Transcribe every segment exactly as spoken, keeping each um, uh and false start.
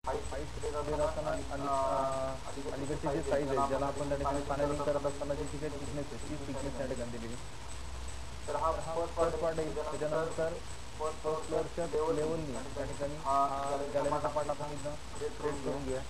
Height देत असताना आणि अलीकडची जी साईज आहे, ज्याला आपण त्या ठिकाणी पॅनलिंग करत असताना जी काही थिकनेस आहे, ती थिकनेस त्या ठिकाणी दिलेली. तर हा फर्स्ट पार्ट आहे. त्याच्यानंतर फर्स्ट फ्लोअरच्या लेवलनी त्या ठिकाणी हा गॅलरीचा पार्ट आपण इथं क्रिएट करून घेऊया.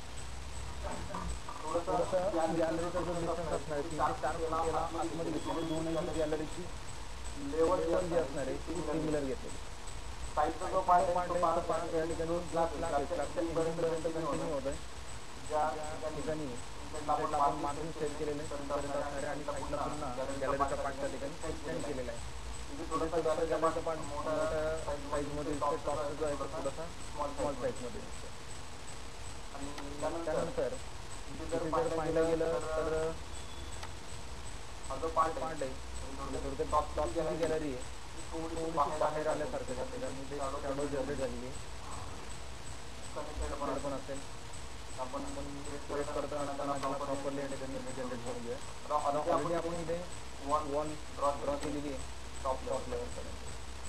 थोडंसं गॅलरीचा जो डिस्टन्स असणार आहे तीन ते चार फूट याला आतमध्ये घेतलेले, दोनही गॅलरीची लेवल जी असणार आहे ती सिमिलर घेतलेली. साईडचा जो पार्ट आहे तो पार्ट या ठिकाणी जो स्लॅब आहे, स्लॅबच्या एंडिंग पर्यंत कंटिन्यू होत आहे. ज्या ठिकाणी इनसाइडला आपण मार्जिन सेट केलेलं आहे तिथपर्यंत असणार आहे, आणि साईडला पुन्हा गॅलरीचा पार्ट त्या ठिकाणी एक्सटेंड केलेला आहे. इथे थोडासा गॅलरीचा पार्ट मोठ्या साईजमध्ये दिसतोय, टॉपचा जो आहे तो थोडासा स्मॉल साईजमध्ये दिसतोय. आणि त्यानंतर इथे जर पाहायला गेलं तर हा जो पार्ट आहे म्हणजे थोडक्यात टॉपची जी गॅलरी आहे ती थोडीशी बाहेर आल्यासारखं दिसते, कारण इथे शॅडो जनरेट झालेली आहे. साईड पण असेल आपण क्रिएट करत असताना त्याला प्रॉपरली या ठिकाणी जनरेट करून घेऊया. आता ऑलरेडी आपण इथे वॉल ड्रॉ केलेली आहे टॉप लेवलपर्यंत.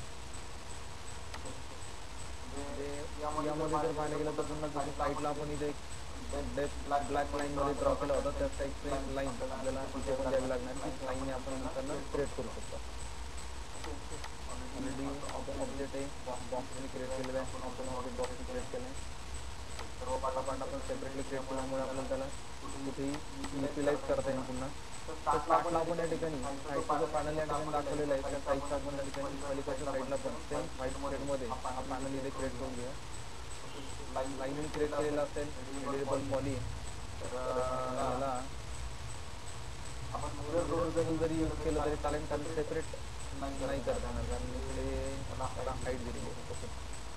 म्हणजे यामध्ये जर पाहायला गेलं तर पुन्हा जसं साईडला आपण इथे डेप्थ ब्लॅक लाईनमध्ये ड्रॉ केला होता, त्याच टाईपची एक लाईन आपल्याला इथे पण द्यावी लागणार. तीच लाईनने आपण नंतर क्रिएट करू शकतो. ऑलरेडी ऑब्जेक्ट आहे बॉक्सने क्रिएट केलेला आहे, आपण ऑब्जेक्ट बॉक्सने क्रिएट केला आहे. सर्व पार्ट आपण सेपरेटली क्रिएट केल्यामुळे आपल्याला त्याला कुठेही युटिलाइज करता येईल. पुन्हा तर स्टार्टला आपण या ठिकाणी साईडचा जो पॅनल या ठिकाणी दाखवलेला आहे त्या साईडचा आपण या ठिकाणी पलीकडच्या साईडला पण सेम व्हाईट शेडमध्ये हा पॅनल इथे क्रिएट करून घेऊया. लाईनने क्रिएट केलेला असेल एडिटेबल पॉली, तर याला आपण मिरर जरी जरी यूज केलं तरी चालेल, कारण सेपरेट नाही करता येणार, कारण इकडे त्याला हाईट दिलेली आहे. तसं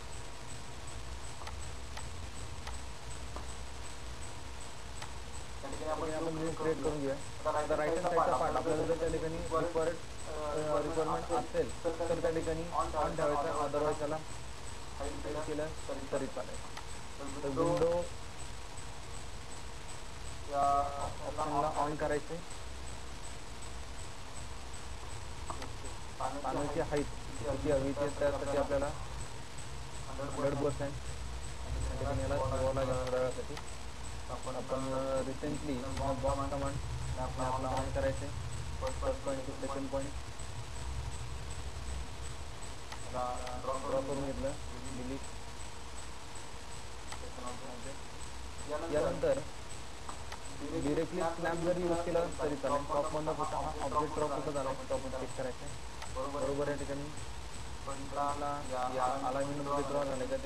आपण मिरर क्रिएट करून घेऊया. आता राईट हँड साईडचा पार्ट आपल्याला जर त्या ठिकाणी रिक्वायर्ड रिक्वायरमेंट असेल तर त्या ठिकाणी ऑन ठेवायचा, अदरवाईज त्याला हाईड केलं तरी चालेल. तर विंडो या ऑप्शनला ऑन करायचे. पॅनलची हाईट किती हवी ते त्यासाठी आपल्याला हंड्रेड पर्सेंट त्या ठिकाणी याला ठेवावं लागेल थोड्या वेळासाठी. आपण रिसेंटली बॉक्स कमांड आपला ऑन करायचे. First point to second point draw करून घेतलं. डिलीट. यानंतर डिरेक्टली स्नॅप जरी यूज केला तरी चालेल. टॉपमधनं कुठं हा ऑब्जेक्ट ड्रॉ कुठं झाला आहे तो आपण चेक करायचं आहे. बरोबर या ठिकाणी फ्रंटला या अलाइनमेंटमध्ये ड्रॉ झालं का ते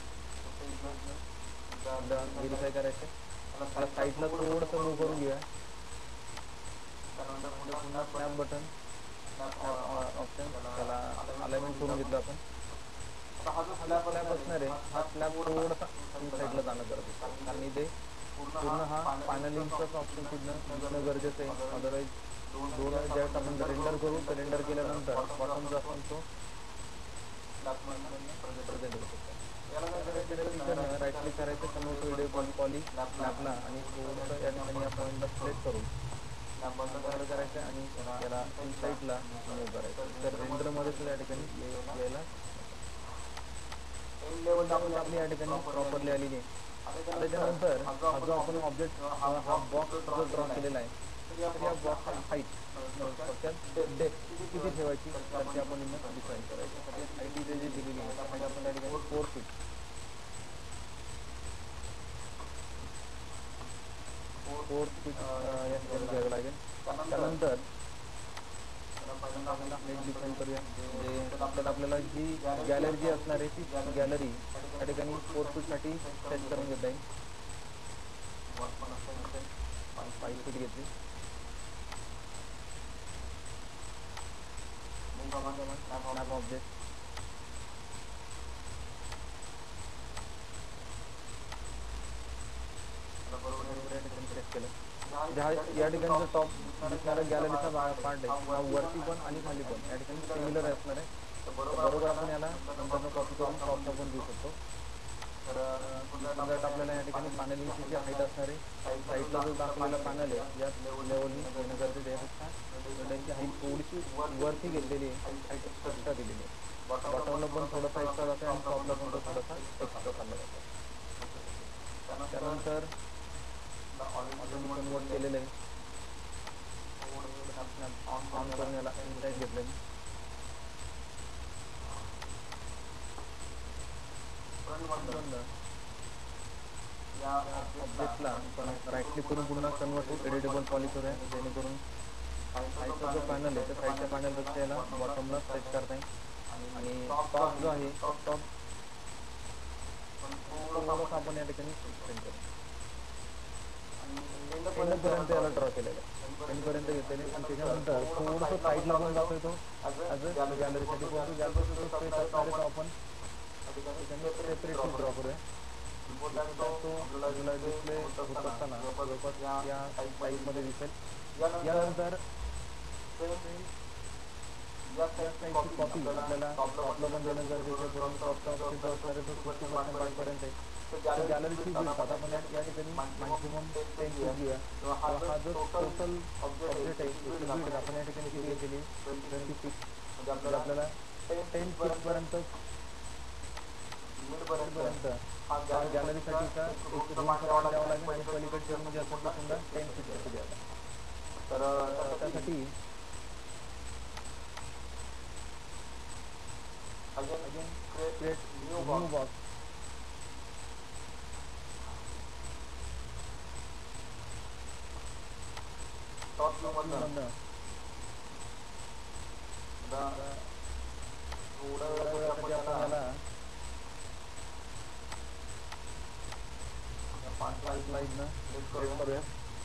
व्हेरीफाय करायचं आहे. त्याला साईडला थोडंसं मूव्ह करून घेऊया. त्यानंतर पुन्हा स्नॅप बटन स्नॅप ऑप्शन त्याला अलाइनमेंट करून घेतलं आपण. आता हा जो स्लॅब असणार आहे हा स्लॅब थोडासा इन साईडला जाणं गरजेचं आहे, कारण इथे पूर्ण हा पॅनलिंगचाच ऑप्शन तिथनं दिसणं गरजेचं आहे. अदरवाईज दोन ज्यावेळेस आपण रेंडर करू तर रेंडर केल्यानंतर बॉटम जो असतो तो स्लॅबमधनं प्रेझेंट होऊ शकतो. याला काय करायचं, इकडनं राईट क्लिक करायचं, कन्वर्ट टू एडिटेबल पॉली स्लॅबला, आणि थोडंसं या ठिकाणी या पॉईंटला सिलेक्ट करून स्लॅब बंद करायचं आणि याला इन साईडला मूव्ह करायचं. तर रेंडरमध्ये सुद्धा या ठिकाणी यायला एंड लेवल आपली या ठिकाणी प्रॉपरली आलेली आहे. आता त्याच्यानंतर हा जो आपण ऑब्जेक्ट हा बॉक्स जो ड्रॉ केलेला आहे तर या बॉक्सची हाईट थोडक्यात डेप्थ किती ठेवायची तर ते आपण इथं डिसाईड करायचं. त्यासाठी हाईट इथे जी दिलेली आहे हाईट आपण त्या ठिकाणी फोर फीट फोर फीट या ठिकाणी घ्यावं लागेल. त्यानंतर पहिल्यांदा हाईट डिफाईन करूया. म्हणजे त्यात आपल्याला जी गॅलरी जी असणार आहे ती गॅलरी त्या ठिकाणी फोर फीटसाठी सेट करून घेता येईल. फाईव्ह फीट घेतली. स्नॅप ऑब्जेक्ट बरोबर या ठिकाणी सेट केलं. हा या ठिकाणी जो टॉप दिसणारा गॅलरीचा पार्ट आहे हा वरती पण आणि खाली पण या ठिकाणी सिमिलर असणार आहे. तर बरोबर आपण याला नंतरनं कॉपी करून टॉपला पण देऊ शकतो. तर इथून जात आपल्याला या ठिकाणी पॅनलिंगची जी हाईट असणार आहे साईडला जो दाखवलेला पॅनल आहे या लेवलनी घेणं गरजेचं आहे. यापेक्षा त्यांची हाईट थोडीशी वरती घेतलेली आहे, हाईट एक्स्ट्रा दिलेली आहे. बॉटमला पण थोडासा एक्स्ट्रा जातो आणि टॉपला पण तो थोडासा एक्स्ट्रा चालला जातो. त्यानंतर ऑलरेडी कन्वर्ट केलेलं आहे. ऑन करून याला इनसाईड घेतलं मी. बंद. या ऑब्जेक्टला आपण राईट क्लिक करून पुन्हा कन्वर्ट टू एडिटेबल पॉली करूया, जेणेकरून साईडचा जो पॅनल आहे त्या साईडच्या पॅनलपेक्षा याला बॉटमला स्ट्रेच करता येईल. आणि टॉप जो आहे टॉप थोडंसं आपण या ठिकाणी एक्सटेंड करू. एंडपर्यंत याला ड्रॉ केलेलं आहे, एंडपर्यंत घेतलेले. आणि त्याच्यानंतर थोडंसं साईडला पण जातोय तो ॲज अ गॅलरीसाठी, परंतु गॅलरीचा जो स्पेस असणार आहे तो आपण सेपरेटली ड्रॉ करूया. तो आपल्याला डिस्प्ले होत असताना जवळपास या साईजमध्ये दिसेल. यानंतर या साईजची कॉपी आपल्याला टॉपला पण देणं गरजेचं आहे, परंतु टॉपचा ऑप्शन जो असणार आहे तो फिफ्टी पर्सेंट पाचपर्यंत आहे. तर गॅलरीची विड्थ आता आपण या ठिकाणी मॅक्झिमम टेन फीट घेऊया. हा जो टोटल ऑब्जेक्ट आहे त्याची विड्थ आपण या ठिकाणी किती केली, ट्वेंटी फीट. म्हणजे आपल्याला टेन फीटपर्यंत मिडपर्यंत हा गॅलरीसाठीचा एक रूमचा पार्ट द्यावा लागेल. आणि पलीकडच्या रूममध्ये असेल तर समजा टेन फीटसाठी द्यावा लागेल. तर त्यासाठी again create new box. Top व्ह्यूमधनं थोड्या वेळासाठी आपण याला पाच स्लाइडनं सिलेक्ट करूया.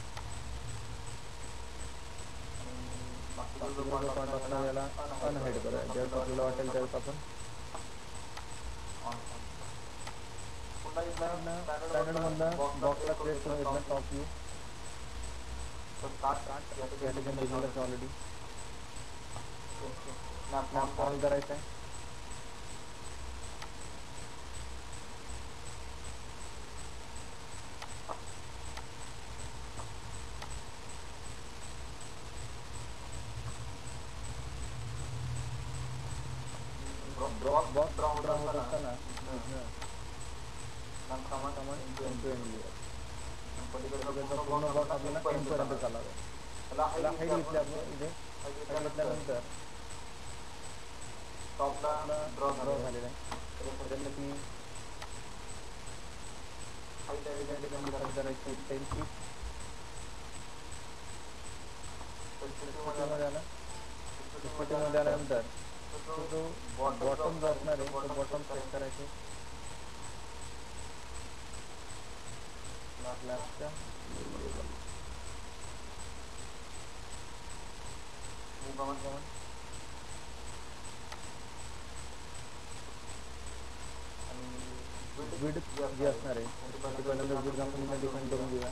बाकीचा जो पार्ट असणार याला अनहाईड करूया. ज्यावेळेस आपल्याला वाटेल त्यावेळेस आपण स्टँडर्डमधनं बॉक्सला क्रिएट करून घेतलं टॉप व्ह्यू. या ठिकाणी दिलेलं ऑलरेडी स्नॅप ऑन करायचं आहे. बॉक्स बॉक्स ड्रॉ होत असताना पलीकडचा पूर्ण बॉक्स आपल्याला एंडपर्यंत चालावा. त्याला हाईट घेतली आपण इथे. हाईट घेतल्यानंतर टॉपला ड्रॉ झालेला आहे. त्याच्यासाठी हाईट या ठिकाणी डिसाईड करायची टेन फीट. फिफ्टीमध्ये आला. फिफ्टीमध्ये आल्यानंतर तो जो बॉटम जो असणार आहे तो बॉटम सेट करायचे. लॅपच्या आणि विड्थ जी असणार आहे ती पहिल्यांदा विड्थ आपण डिफाईन करून घेऊया.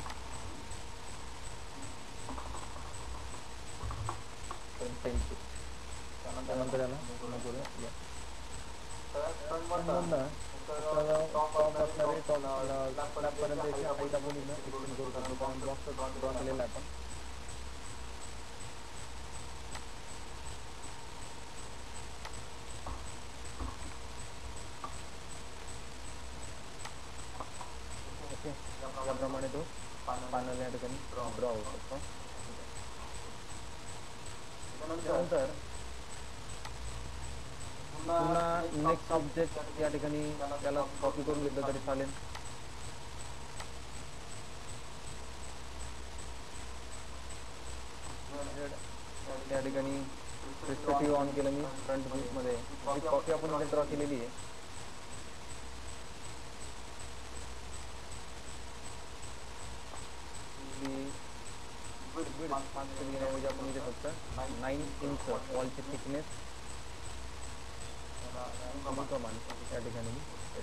Ten feet. त्यानंतर याला पूर्ण करूया. फ्रंटमधनं टॉप असणार आहे टॉप स्लॅबपर्यंत याची हाईट आपण इथं एक्सटेंड करू शकतो, कारण बॉक्स ड्रॉ केलेला आहे आपण. ओके, याप्रमाणे तो पॅनल या ठिकाणी ड्रॉ होऊ शकतो. त्यानंतर पुन्हा नेक्स्ट ऑब्जेक्ट या ठिकाणी त्याला कॉपी करून घेतलं तरी चालेल. या ठिकाणी रिस्पेक्टिव्ह ऑन केलं मी फ्रंट व्ह्यूमध्ये. जी कॉपी आपण इथे ड्रॉ केलेली आहे पाच फीट घेण्याऐवजी आपण इथे फक्त नाईन इंच वॉलची थिकनेस प्रमाणे या ठिकाणी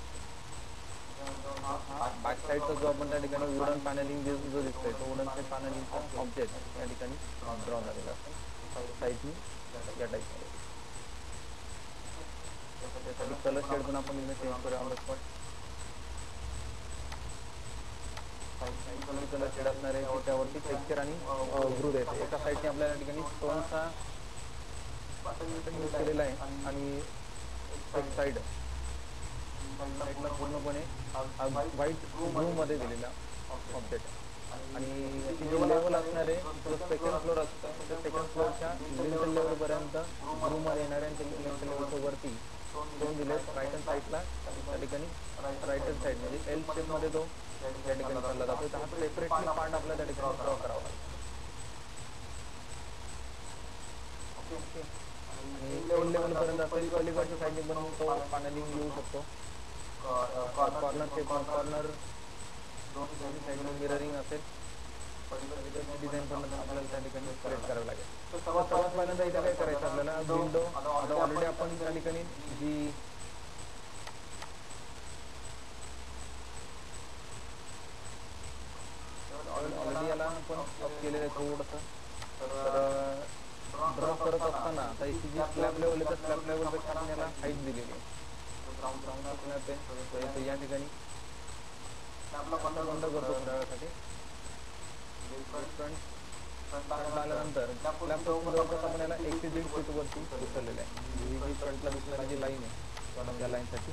बॅक साईडचा जो आपण त्या ठिकाणी वुडन पॅनलिंग जो दिसतोय तो वुडन पॅनलिंगचा ऑब्जेक्ट या ठिकाणी ड्रॉ झालेला असतो साईडनी या टाईपमध्ये. त्यासाठी कलर शेड पण आपण इथे चेंज करूया on the spot. Colour shade असणार आहे त्याच्यावरती टेक्स्चर आणि ग्रूथ येते. एका साईडने आपल्या या ठिकाणी स्टोनचा यूज केलेला आहे आणि एक साईड साईडला पूर्णपणे हा व्हाईट ब्लू मध्ये दिलेला ऑब्जेक्ट आहे. आणि याची जी लेवल असणार आहे, जो सेकंड फ्लोअर असतो त्या सेकंड फ्लोअरच्या लिंटल लेवल पर्यंत ब्लू मध्ये येणार आहे. आणि लिंटल लेवलच्या वरती स्टोन दिलेत राईट हँड साईडला. त्या ठिकाणी राईट हँड साईड म्हणजे एल शेप मध्ये तो त्या ठिकाणी चालला जातो. तर हा सेपरेटली पार्ट आपल्याला त्या ठिकाणी ड्रॉ करावा लागतो. ओके. आणि एल लेवल पर्यंत असेल. पलीकडच्या साईडने पण तो पॅनलिंग येऊ शकतो. कॉर्नर शेप कॉर्नर दोन्ही साईडने मिररिंग असेल. पलीकडची डिझाईन पण आपल्याला त्या ठिकाणी सिलेक्ट करावी लागेल. तर सर्वात पहिल्यांदा इथे काय करायचं आपल्याला, विंडो आता ऑलरेडी आपण त्या ठिकाणी जी ऑलरेडी याला आपण अप केलेलं आहे थोडंसं. तर ड्रॉ करत असताना आता याची जी स्लॅब लेवल आहे, तर स्लॅब लेवलपेक्षा आपण याला हाईट दिलेली आहे. ग्राउंड स्लॅब आहे. तर या ठिकाणी स्लॅबला बंद करतो थोड्या वेळासाठी. फ्रंट फ्रंट आल्यानंतर स्लॅबपासून जवळपास आपण याला एक ते दीड फूट वरती उचललेलं आहे. ही जी फ्रंटला दिसणारी जी लाईन आहे त्या लाईनसाठी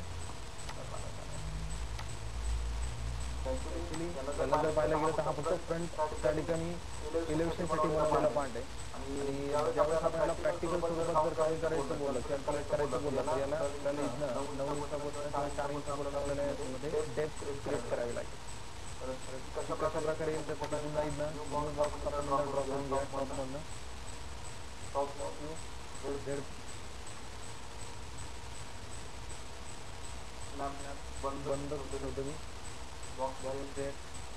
ॲक्च्युली त्याला जर पाहायला गेलं तर हा फक्त फ्रंट त्या ठिकाणी इलेव्हेशनसाठी बनवलेला पार्ट आहे. आणि ज्यावेळेस आपण याला प्रॅक्टिकल स्वरूपात जर कमी करायचं बोललं, कॅल्क्युलेट करायचं बोललं, तर याला आपल्याला इथनं नऊ इंचापासून किंवा चार इंचापासून आपल्याला याच्यामध्ये डेप्थ क्रिएट करावी लागेल. तर कशा प्रकारे येईल त्यासाठी पुन्हा इथनं न्यू बॉक्स आपण ड्रॉ करून घ्या. टॉपमधनं टॉप न्यू झेड बंद ठेवतो मी बॉक्स झेड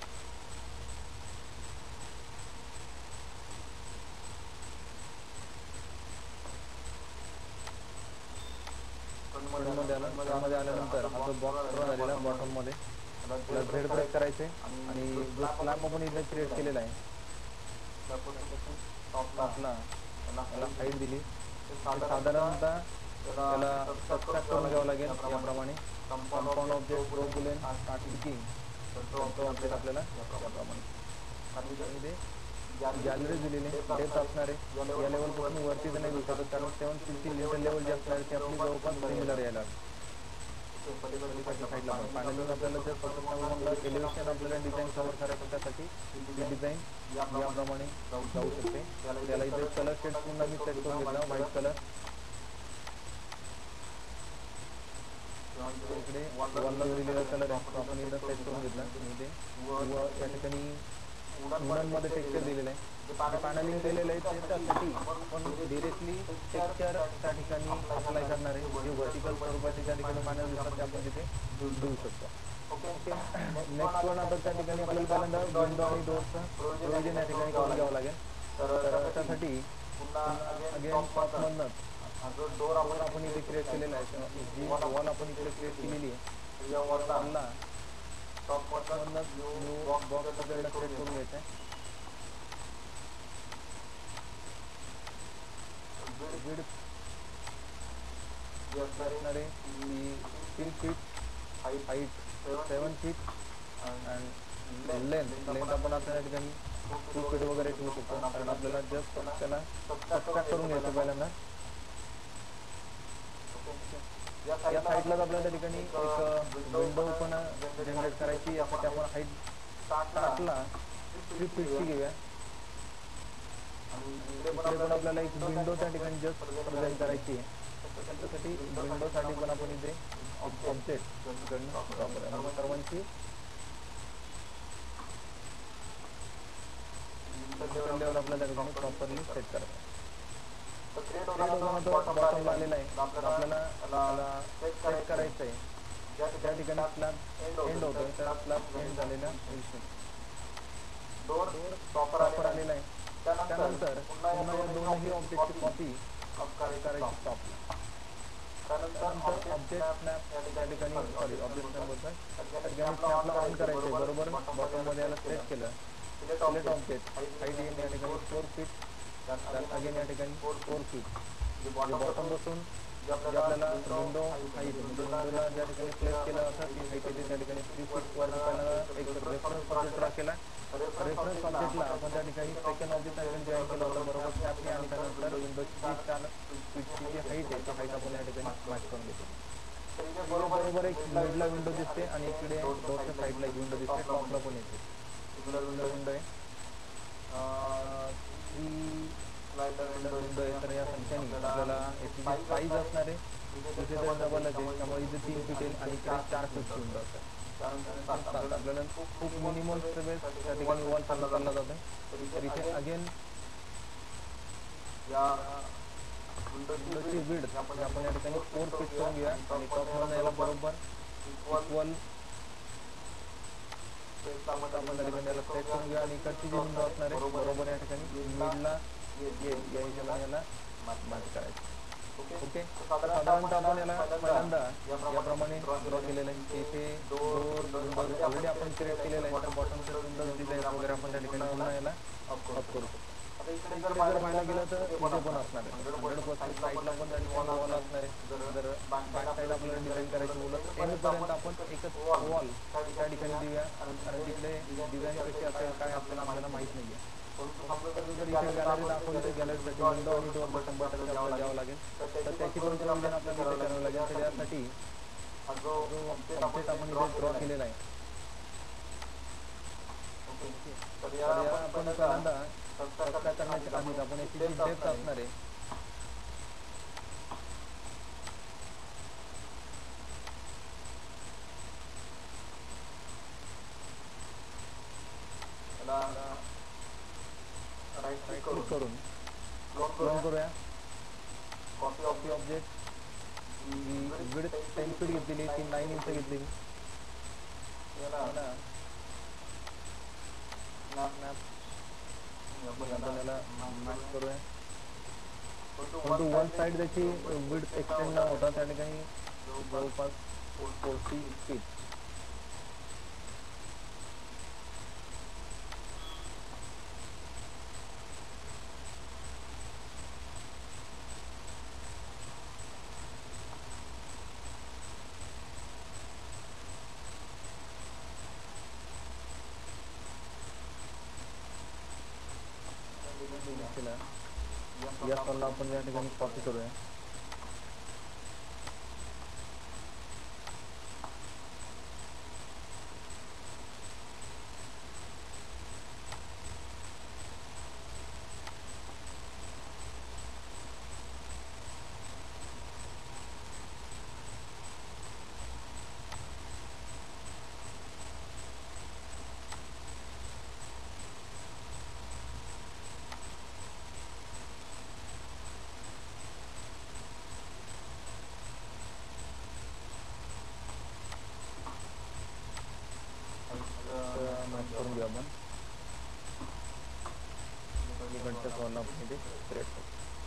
मध्ये आला. मध्ये आल्यानंतर हा जो बॉक्स ड्रॉ झालेला बॉटम मध्ये त्याला झेड प्रेस करायचे. आणि जो स्लॅब आपण इथे क्रिएट केलेला आहे टॉपला त्याला हाईट दिली. साधारणतः त्याला सबट्रॅक्ट करून घ्यावं लागेल. याप्रमाणे compound object ProBoolean starting तो ऑब्जेक्ट आपल्याला याप्रमाणे आणि ते गॅलरी दिलेली डेप्थ असणार आहे. या लेवलपासून वरती तर नाही देऊ शकत, कारण सेवन फिफ्टी लिटर लेवल जे असणार आहे ते आपली जवळपास सिमिलर यायला पलीकडच्या साईडला पण पॅनलिंग आपल्याला जर स्वतः एलिव्हेशन आपल्याला डिझाईन कव्हर करायचं त्यासाठी ही डिझाईन याप्रमाणे जाऊ शकते. त्याला इथे कलर शेड पुन्हा मी सेट करून घेतला व्हाईट कलर. इकडे वॉलला दिलेला कलर आहे तो आपण इथं सेट करून घेतला. इथे व या ठिकाणी वुडनमध्ये टेक्स्चर दिलेलं आहे. जे पॅनलिंग केलेलं आहे त्याच्यासाठी आपण डिरेक्टली टेक्स्चर त्या ठिकाणी अप्लाय करणार आहे. जे व्हर्टिकल स्वरूपाचे त्या ठिकाणी पॅनल दिसतात ते आपण तिथे देऊ शकतो. ओके. नेक्स्ट वन आता त्या ठिकाणी आपल्याला पहिल्यांदा विंडो आणि डोअरचं प्रोव्हिजन या ठिकाणी करून घ्यावं लागेल. तर त्यासाठी पुन्हा अगेन टॉपमधनंच जो डोर आपण इथे क्रिएट केलेला आहे, जी वॉल आपण इकडे क्रिएट केलेली आहे या वॉलला टॉपमधनंच न्यू बॉक्स आपल्याला क्रिएट करून घ्यायचा आहे. विड्थ जी असणार आहे ती तीन feet, height seven feet and length length आपण आता या ठिकाणी टू फीट वगैरे ठेवू शकतो, कारण आपल्याला जस्ट त्याला सबट्रॅक्ट करून घ्यायचं पहिल्यांदा. या साईडलाच आपल्याला त्या ठिकाणी एक विंडो पण जनरेट करायची. यासाठी आपण हाईट स्टार्टला थ्री फीटची घेऊया. इकडे पण आपल्याला एक विंडो त्या ठिकाणी जस्ट प्रेझेंट करायची आहे. त्याच्यासाठी विंडोसाठी पण आपण इथे ऑब्जेक्ट इकडनं सर्वांची लेवल आपल्याला त्या ठिकाणी प्रॉपरली सेट करायचं. बॉटमला आलेला आहे. आपल्याला सेट करायचं आहे ज्या ठिकाणी स्लॅब एंड होतोय त्या स्लॅब एंड झालेल्या डोर प्रॉपर आलेला आहे. त्यानंतर पुन्हा या दोनही ऑब्जेक्टची कॉपी करायची टॉपला. त्यानंतर ऑब्जेक्ट स्नॅप त्या ठिकाणी सॉरी ऑब्जेक्ट स्नॅप बोलतोय त्या ठिकाणी स्नॅपला ऑन करायचं आहे. बरोबर बॉटममध्ये याला सेट केलं. सिलेक्ट ऑब्जेक्ट हाईट येईल या ठिकाणी फोर फीट अगेन या ठिकाणी फोर फीट जे बॉटम बसून जे आपल्याला विंडो हाईट म्हणजे विंडोला ज्या ठिकाणी प्लेस केलं असं ती हाईट येते त्या ठिकाणी थ्री फीट वर पहिला एक रेफरन्स ऑब्जेक्ट ड्रॉ केला. रेफरन्स ऑब्जेक्टला आपण त्या ठिकाणी सेकंड ऑब्जेक्ट आपण जॉईन केलं होतं बरोबर स्नॅपने. आणि त्यानंतर विंडोची जी चार फीटची जी हाईट आहे ती हाईट आपण या ठिकाणी मॅच करून घेतो. तर इथे बरोबर एक मिडला विंडो दिसते आणि इकडे डोरच्या साईडला एक विंडो दिसते, टॉपला पण येते सिंगल विंडो आहे. थ्री स्लाइडर विंडो आहे. तर या संख्येने आपल्याला याची जी साईज असणार आहे इथे तर डबलच आहे, त्यामुळे इथे तीन फीट येईल आणि इकडे चार फीटची विंडो असतात. त्यानंतर सात आपल्याला खूप मिनिमम स्पेस त्या ठिकाणी वॉलसाठी चालला जातो. तर इथे अगेन या विंडोची विड्थ आपण या ठिकाणी फोर फीट ठेवून घेऊया आणि टॉप मधून याला बरोबर इक्वल आपण त्या ठिकाणी याला सेट करून घेऊया आणि इकडची जी विंडो असणार आहे बरोबर या ठिकाणी मिडला येईल, या हिशोबाने याला मॅच करायचं. ओके, तर साधारणतः आपण याला पहिल्यांदा याप्रमाणे ड्रॉ केलेलं आहे की इथे डोर विंडोज ऑलरेडी आपण क्रिएट केलेलं आहे. तर बॉटमचे विंडोज डिझाईन वगैरे आपण त्या ठिकाणी पुन्हा याला अप करू शकतो. आता इकडे जर पाहायला गेलं तर इथे पण असणार आहे हंड्रेड पर्सेंट साईडला पण त्या ठिकाणी वॉल असणार आहे. जर बॅक साईड आपल्याला डिझाईन करायची बोलत तर एंडपर्यंत आपण एकच वॉल त्या ठिकाणी देऊया, कारण तिकडे डिझाईन कशी असेल काय असेल आपल्याला माहीत नाही आहे. जर इथे गॅलरी दाखवली तर गॅलरीसाठी विंडो आणि डोअर शंभर टक्के आपल्याला द्यावं लागेल. तर त्याची पण प्रोव्हिजन आपल्याला इथे करावं लागेल. तर यासाठी जो ऑब्जेक्ट आपण इथे ड्रॉ केलेला आहे तर याला आपण पहिल्यांदा सबस्ट्रॅक्ट करण्याच्या आधीच आपण याची जी डेप्थ असणार आहे राईट क्लिक करून क्लोन करूया. Copy of object width ten feet घेतलेली ती नाईन इंच घेतलेली. याला आपण याला मॅच करूया. परंतु वन साईड त्याची विड्थ एक्सटेंड न होता त्या ठिकाणी जवळपास फोर्टी फीट या कॉलला आपण या ठिकाणी कॉपी करूया. करून घेऊ आपण इकडच्या कॉलला आपण इथे क्रिएट करू.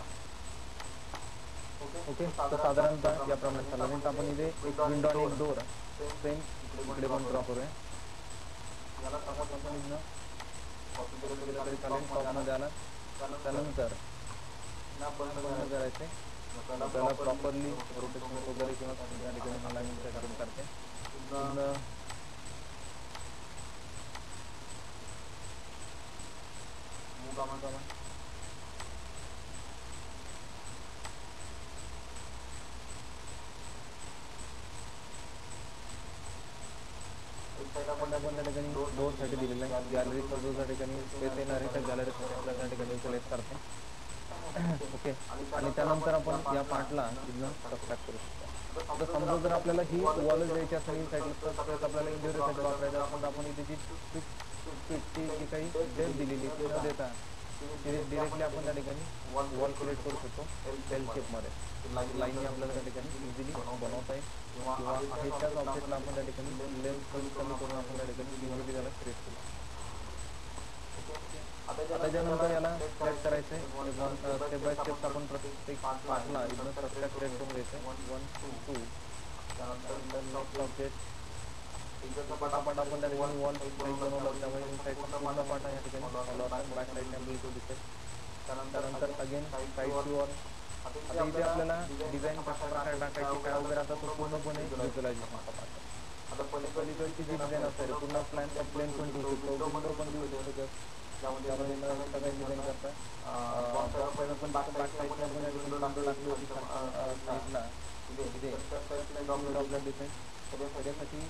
ओके, तर साधारणतः याप्रमाणे साधारणतः आपण इथे एक विंडो आणि एक डोर सेम इकडे पण ड्रॉ करूया. याला आपण इथनं कॉपी केलं तरी चालेल. टॉपमध्ये आला त्यानंतर बंद करायचे त्याला प्रॉपरली रोटेशन वगैरे किंवा त्या ठिकाणी अलाइनमेंट करून करते. आपण त्या ठिकाणी डोर साठी दिलेला आहे. गॅलरी जो त्या ठिकाणी स्पेस येणार आहे त्या गॅलरी त्या ठिकाणी युटिलाइज करते. ओके, आणि त्यानंतर आपण या पार्टला इथनं सबट्रॅक्ट करू शकतो. तर समजा जर आपल्याला ही वॉल द्यायची असेल साईडला स्पेस आपल्याला इंटिरियरसाठी वापरायचं असेल तर आपण इथे जी फिटची जी काही डेप्थ दिलेली ती न देता डिरेक्टली आपण त्या ठिकाणी वॉल क्रिएट करू शकतो एल शेपमध्ये. लाईनने आपल्याला त्या ठिकाणी इझिली बनवता येईल किंवा आहे त्याच ऑब्जेक्टला आपण त्या ठिकाणी लेन्थ कमी कमी करून आपण त्या ठिकाणी इझिली त्याला क्रिएट करू. आता त्याच्यानंतर याला सेट करायचं आहे. स्टेप बाय स्टेप आपण प्रत्येक पार्टला इथनं सबट्रॅक्ट क्रिएट करून घ्यायचं. वन टू त्यानंतर नेक्स्ट ऑब्जेक्ट इकडचा पटापट आपण त्या ठिकाणी वॉल साईड बनवलं त्यामुळे इन साईडचा पूर्ण पार्ट या ठिकाणी फॉलो असतात. बॅक साईडने आपल्याला तो दिसेल. त्यानंतर अगेन साईडची वॉल. आता इथे आपल्याला डिझाईन कशा प्रकारे टाकायची काय वगैरे आता तो पूर्णपणे व्हिज्युअलायझेशनचा पार्ट. आता पलीकडची जी डिझाईन असते पूर्ण प्लॅन प्लेन पण देऊ शकतो, विंडो पण देऊ शकतो. त्यामध्ये सगळ्या डिझाईन करतात. बॉक्स पण बॅक साईडने आपण विंडो टाकली होती साईडला इथे आपला डिफेंस त्याच्यासाठी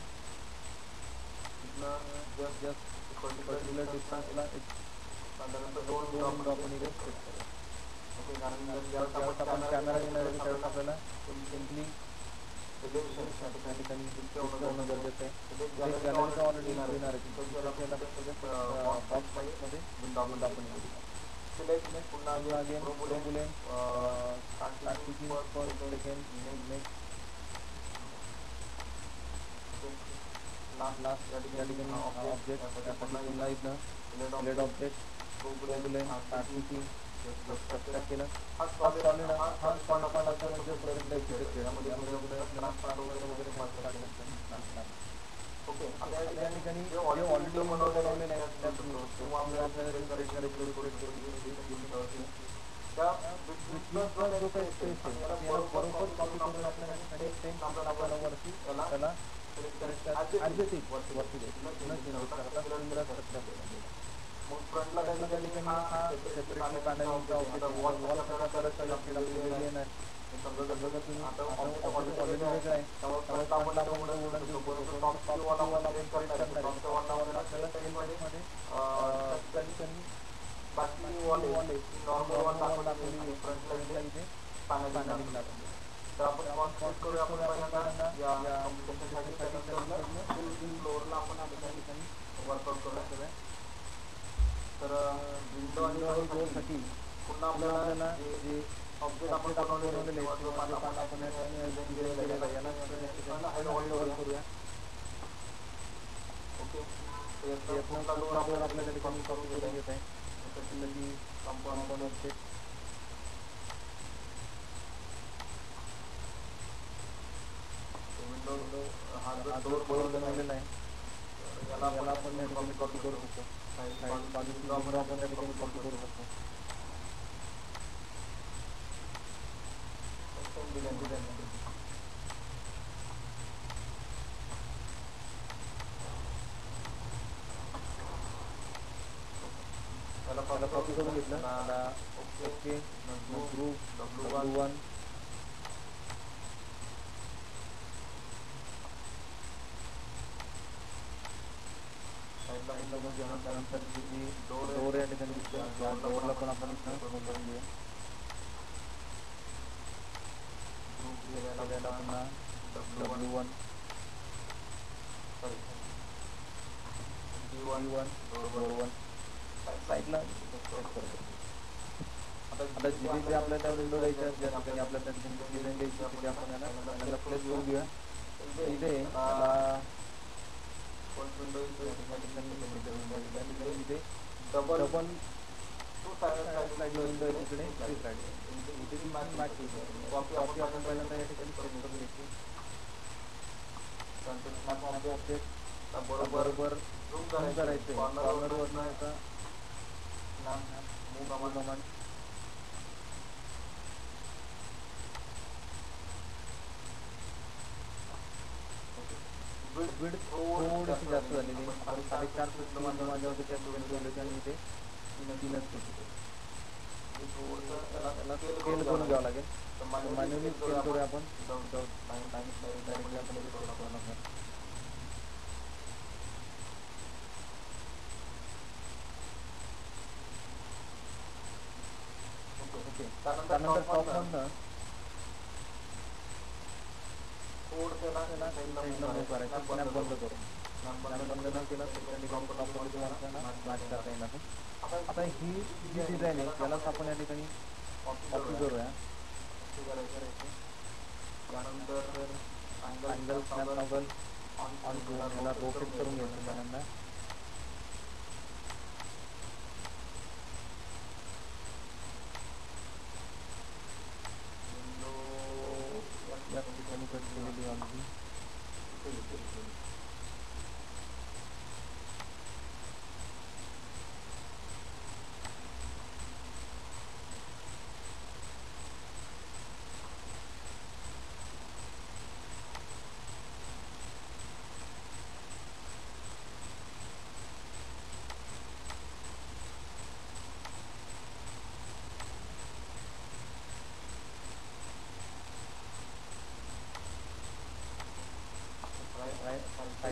जस्ट पर्टिक्युलर डिस्टन्सला एक साधारणतः दोन विंडो आपण इथे सेट करूया. ओके, कारण ज्यावेळेस आपण कॅमेरा घेणार आहे त्यावेळेस आपल्याला सिम्पली त्या ठिकाणी डिस्प्ले होणं गरजेचं आहे. जे गॅलरीचा ऑलरेडी येणार आहे बॉक्समध्ये विंडो आपण येऊ. सिलेक्ट पुन्हा again ProBoolean starting first second next last या ठिकाणी ऑब्जेक्ट पुन्हा इथनं select object ProBoolean starting subtract केलं. हा सॉलिड हा पॉईंट आपण आता म्हणजे प्रोजेक्ट एक्झिक्यूट यामध्ये आपल्याला स्टार्ट वगैरे वगैरे स्टार्ट. ओके, आता या ठिकाणी जे ऑलरेडी बनवलेलं आहे त्यात किंवा आपल्याला क्रिएट करायची त्या बिटवीनचा जो काही स्पेस आहे याला बरोबर कॉपी करून आपल्याला सेम आपल्याला वरती त्याला ॲडजस्टिंग वरती न चेंज करता सिमिलर स्ट्रक्चर. मग फ्रंटला त्या ठिकाणी हा सेपरेटली पॅनलिंगचा ऑब्जेक्ट वॉल कसा आपल्याला सिलेक्ट केला एलियन आहे. समजा जर तुम्ही आता ऑलरेडी वेगळं आहे त्यामुळे फ्रंटला आपण इथं वुडन वुडन देऊ शकतो. टॉपची वॉल आपण क्रिएट करणार आहे. टॉपच्या वॉलला आपल्याला सेलमध्ये त्या ठिकाणी बाकी वॉल आहे नॉर्मल वॉल दाखवली फ्रंटला इथे पॅनलिंग दाखवली. तर आपण कॉन्सेप्ट करूया आपण पहिल्यांदा या कम्प्युटरसाठी त्यानंतर फुल फ्लोअरला आपण त्या ठिकाणी वर्कआउट करूया. तर विंडो आणि डोअरसाठी पुन्हा आपल्याला जे ऑब्जेक्ट आपण बनवलेले आहे जो पान आपण आपण डिझाईन केलेला आहे याला हाईड करूया. ओके, यातनं डोअर आपल्याला त्या ठिकाणी करून घेता येत आहे. त्याच्यासाठी कंपाऊंड ऑब्जेक्ट विंडो हा जो डोअर बनवलेला आहे याला आपण या ठिकाणी कॉपी करू शकतो. बाजूची विंडो आपण त्या ठिकाणी कॉपी करू शकतो. त्याला कॉपी करून घेतलं. ओके, ग्रुप डब्ल्यू वन त्यानंतर जी डोर या ठिकाणी डोरला पण आपण करून घेऊया. पुन्हा W one sorry D one door one साईडला आता जिथे जे आपल्याला त्या विंडो द्यायच्या ज्या ठिकाणी आपल्याला त्या ठिकाणी डिझाईन द्यायची तिथे आपण याला प्लेस करून घेऊया. इथे इथे double double two side window आहे तिकडे थ्री साईड इथे ती मॅच कॉपी कॉपी आपण पहिल्यांदा या ठिकाणी सेट करून घ्यायची. ऑब्जेक्ट बरोबर झूम करायचं कॉर्नरवरनं याचा मूव कमांड विड्थ थोडीशी जास्त झालेली. आपण साडेचार फूट माझ्या होते त्या ठिकाणी आणि इथे तीनच फूट थोडंसं त्याला त्याला स्केल करून घ्यावं लागेल. मॅन्युअली स्केल करूया आपण डायरेक्टली आपण ओके. त्यानंतर टॉपमधनं थोडं त्याला साईडला मूव करायचं. स्नॅप बंद करून स्नॅप बंद न केला तर ठिकाणी टॉपमध्ये आपल्याला मॅच करता येणार नाही. आता ही जी डिझाईन आहे त्यालाच आपण या ठिकाणी कॉपी करूया. त्यानंतर अँगल स्नॅप अँगल ऑन करून याला रोटेट करून घ्यायचं. त्यानंतर या ठिकाणी कट केलेली अगदी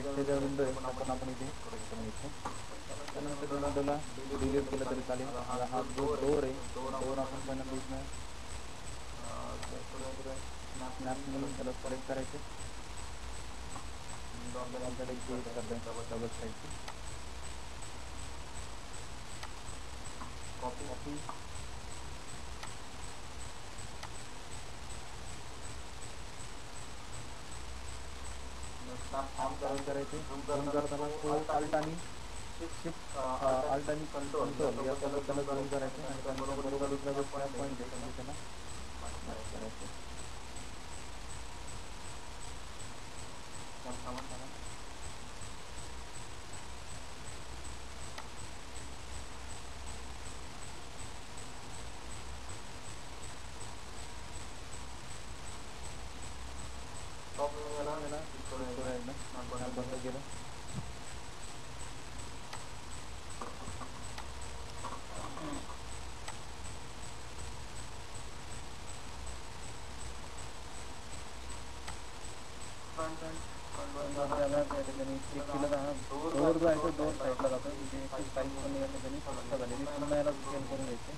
त्याच्या विंडो आहे त्या पण आपण इथे करून घेतो. त्यानंतर या विंडोला डिलीट केलं तरी चालेल. आता हा जो डोर आहे डोर आपण पहिल्यांदा इथनं स्नॅप म्हणून त्याला सिलेक्ट करायचे. आपल्याला इथे करता डबल साईडची कॉपी स्नॅप चालू करायचे. झूम करताना तो अल्ट आणि शिफ्ट अल्ट आणि कंट्रोल यासोबत त्याला झूम करायचे आणि त्याबरोबर इथला जो स्नॅप पॉईंट आहे म्हणजे त्याला मॅच करायचे. बंद केलं. त्याला त्या ठिकाणी क्लिक केलं तर हा डोर जो आहे तो दोन साईडला जातो. इथे साईज पण या ठिकाणी फक्त झालेली पुन्हा याला स्केल करून घ्यायचे.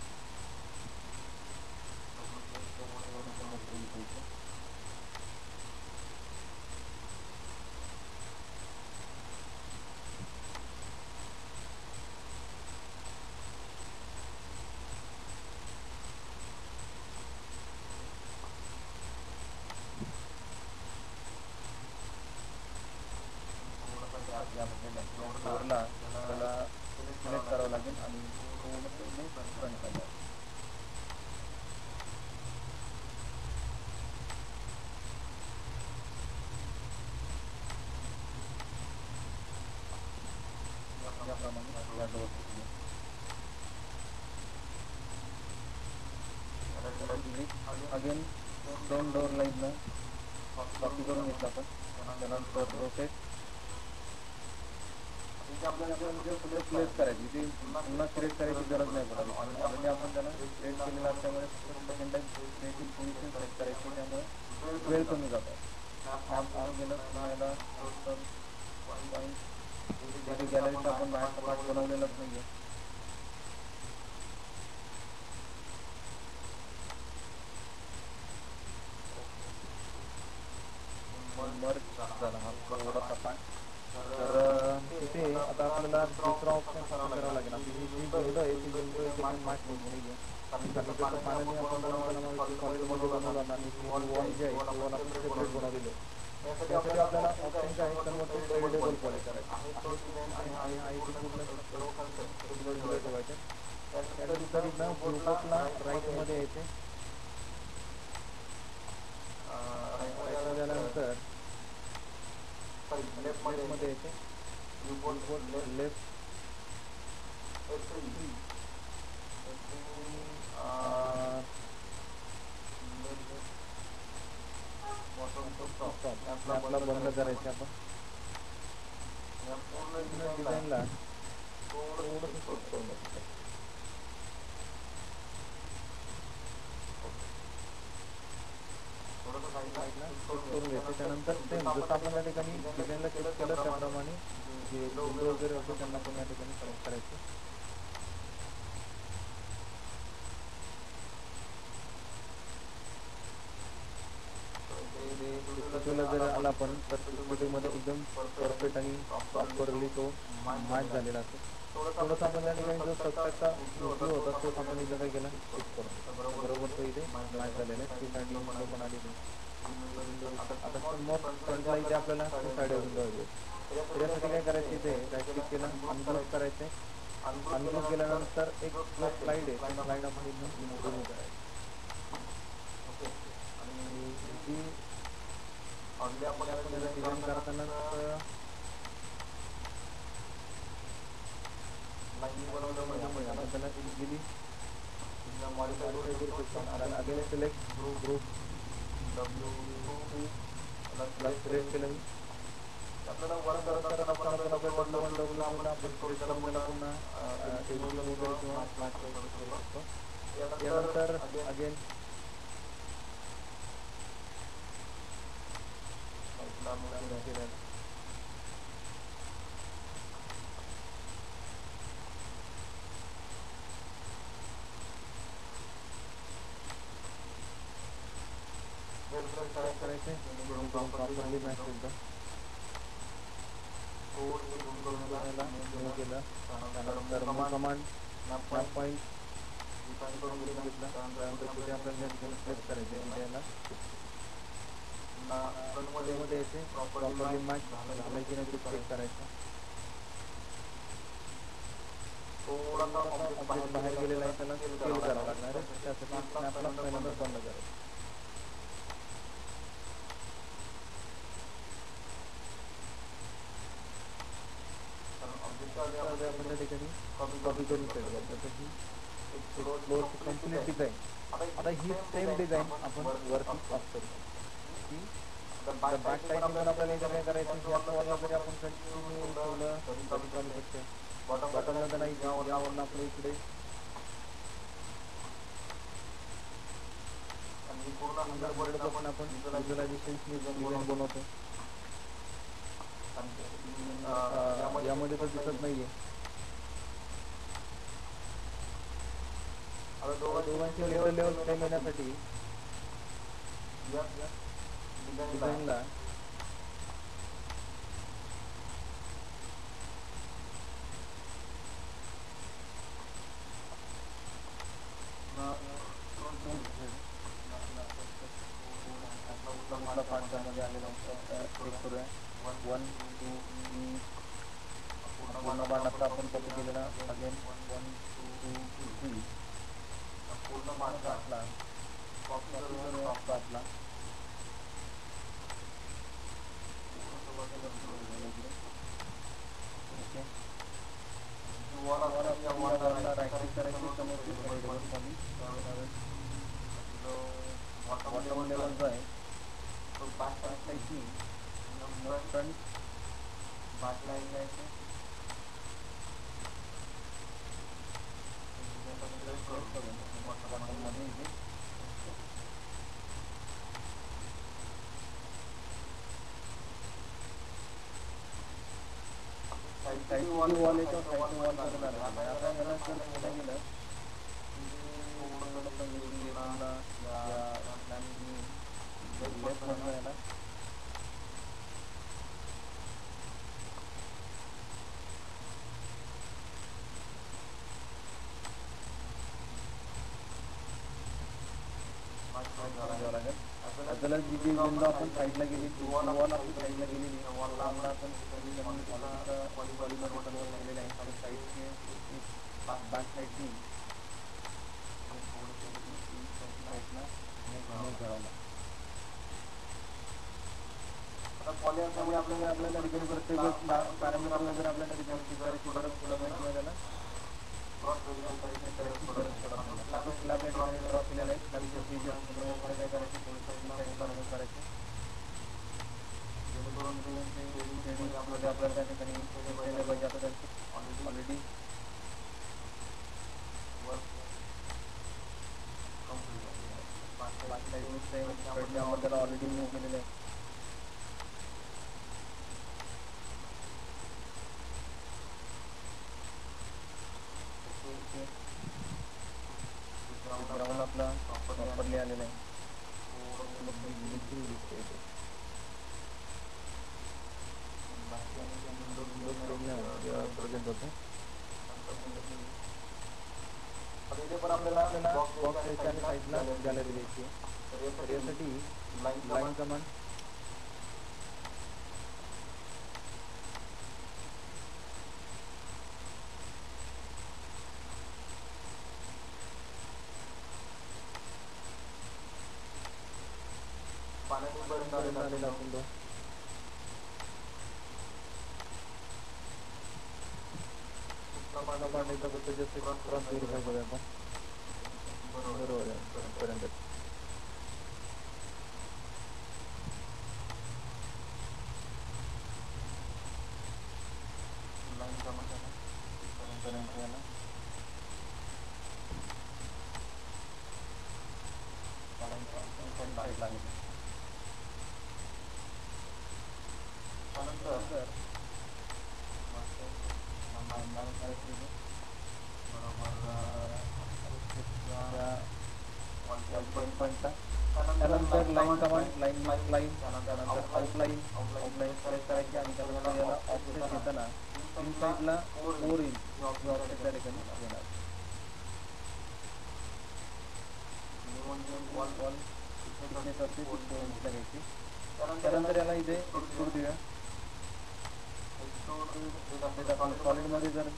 डोरला त्याला सिलेक्ट करावं लागेल आणि थोडंसं फ्रंट करावं. याप्रमाणे या डोर अगेन सेम डोर लाईनला कॉपी करून घेतलं आपण. त्यानंतर रोटेट आपल्याला प्लेस करायची ती पुन्हा क्रिएट करायची गरज नाही पडत. ऑलरेडी आपण त्याला क्रिएट केलेलं असल्यामुळे फक्त second time creating position set करायची. त्यामुळे वेळ कमी जातो. स्नॅप ऑन केलं पुन्हा याला पॉईंट तिथे गॅलरीचा आपण बाहेरचा पार्ट बनवलेलाच नाही आहे. मर्ज झाला हा थोडासा पार्ट. तर तिथे आता आपल्याला दुसरा ऑप्शन करावा लागेल. आपली ही जी विंडो आहे ती विंडो इथे काही मॅच होत नाही आहे. कारण जसं पाण्याने आपण बनवताना मग सॉलिडमध्ये बनवला आणि ही वॉल जी आहे ती वॉल आपण सेपरेट बनवलेली आहे. त्यासाठी आपल्याला ऑप्शन काय आहे कन्वर्ट टू एडिटेबल पॉली करायचं आहे. तिथे आहे आहे ती पूर्ण सर्व ठेवायचे. त्यानंतर इथं ब्लूटूथला राईटमध्ये यायचे. राईटमध्ये आल्यानंतर लेफ्टमध्ये यायचे. कीबोर्ड लेफ्ट आपला बंद करायचे आपण. पूर्ण डिझाईनला थोडंसं शिफ्ट करून द्यायचं. करून घ्यायचे. त्यानंतर सेम जसं आपण या ठिकाणी डिझाईनला क्लिक केलं त्याप्रमाणे जे विंडो वगैरे होते त्यांना पण या ठिकाणी सिलेक्ट करायचे. सिक्युरिटीला जर आला आपण तर सिक्युरिटीमध्ये एकदम परफेक्ट आणि प्रॉपरली तो मॅच झालेला असेल. थोडंसं आपण त्या ठिकाणी जो सबस्ट्रॅक्टचा फ्लो होता तोच आपण इथं काय केला शिफ्ट करून बरोबर तो इथे मॅच झालेला आहे. ती साईड विंडो पण आली नाही. आता समोर फ्रंटला इथे आपल्याला टू साईड विंडो हवी. त्याच्यासाठी काय करायचं इथे राईट क्लिक केलं अनग्रुप करायचे. अनग्रुप केल्यानंतर एक जो स्लाइड आहे ती स्लाइड आपण इथून रिमूव्ह करायची. आणि जी आपण याला डिझाईन करताना बनवल्यामुळे आपण त्याला इझिली मॉडिफाय करू शकतो. Again select group W two ला सिलेक्ट केलं. आपल्याला वर्क करत असताना आपल्याला डब्ल्यू वन डब्ल्यू टूला आपण सिलेक्ट करून त्याला पुन्हा एडिटिंग वगैरे किंवा मॅच करू शकतो. यानंतर अगेन चेक करायचं जेणेकरून प्रॉपरली मॅच एकदम थोडं याला मूव केलं त्यानंतर move command snap point define करून घेतला त्यानंतर कुठे आपल्याला ठिकाणी प्लेस करायचे तिथे याला फ्रंटमध्ये यायचे प्रॉपरली मॅच झालं की नाही ते चेक करायचं थोडासा ऑब्जेक्ट बाहेर गेलेला आहे त्याला स्केल करावं लागणार आहे त्यासाठी स्नॅपला पहिल्यांदाच बंद करायचं ऑब्जेक्ट आपण त्या ठिकाणी कॉपी करून ठेवूया त्यासाठी एक फ्लोअरची कंप्लीट डिझाईन आता ही सेम डिझाईन आपण वरती पास करू की आता बॅक साईडने पण आपल्याला इथं काय करायचं ह्याच वॉलला जरी आपण कंटिन्यू ठेवलं तरी चालू शकते बॉटमला तर नाही यावरनं आपल्या इकडे हंड्रेड पर्सेंट आपण व्हिज्युअलायझेशन डिझाईन बनवतो यामध्ये तर दिसत नाहीये दोघांची लेवल लेवल सेम येण्यासाठी डिझाईनला कुठला पार्ट त्यामध्ये आलेला चेक करूया वन टू थ्री पूर्ण बाण आता आपण कॉपी केलेला अगेन वन टू थ्री पूर्ण बाण काढला कॉपी करूया पाचला ओके वॉलला राईट क्लिक करायची समोरची खाली बॉटम लेवलचा आहे तो बॅक साईडची फ्रंट बॅक लाईन जायचं बॉटममध्ये इथे साईडची वॉल वॉल येतो साईडची वॉल करून आलं आता याला जर पुढे गेलं लेफ्ट म्हणून याला आपल्याला जी जी विंडो आपण साईडला गेली वॉल आपली साईडला गेलेली वॉलला आपण पॉलिमर बटनवर गेलेलं आहे साईडने बॅक साईडनी साईडला घालावला आता पॉली असल्यामुळे आपल्याला आपल्याला ठिकाणी प्रत्येक पॅरामीटर वगैरे आपल्याला ठिकाणी करायची गरज पडत नाही किंवा त्याला करायची स्लॅब या ठिकाणी ड्रॉ केलेला आहे स्लॅबच्या फीचर काय करायचे थोडंसं करायचे जेणेकरून आपल्याला त्या ठिकाणी पाहिजे आता त्यांची ऑलरेडी आपण त्याला ऑलरेडी मूव केलेलं आहे ग्राउंड आपला प्रॉपरली आलेला आहे प्रेझेंट होते इथे पण आपल्याला आपल्याला बॉक्स द्यायची आणि साईडला गॅलरी द्यायची तर यासाठी लाईन कमांड पाण्यापर्यंत आलेला आपण तो कुठला पाणी पाणी तर फक्त जस्ट क्रॉस व्हेरीफाय करूया आपण बरोबर आहे पर्यंत लाईन कमांड पर्यंत याला साईड लागेल त्यानंतर त्यानंतर line command, line mix line, त्यानंतर आउटलाईन, आउटलाईन सिलेक्ट करायची आणि त्यानंतर याला ऑफसेट घेताना इनसाईडला फोर इंच ही ऑफसेट त्या ठिकाणी घेणार. मिनिमम वॉल थिकनेस असते ती फोर इंचला घ्यायची. त्यानंतर याला इथे एक्सट्रूड देऊया. एक्सट्रूड आपण सॉलिडमध्ये जर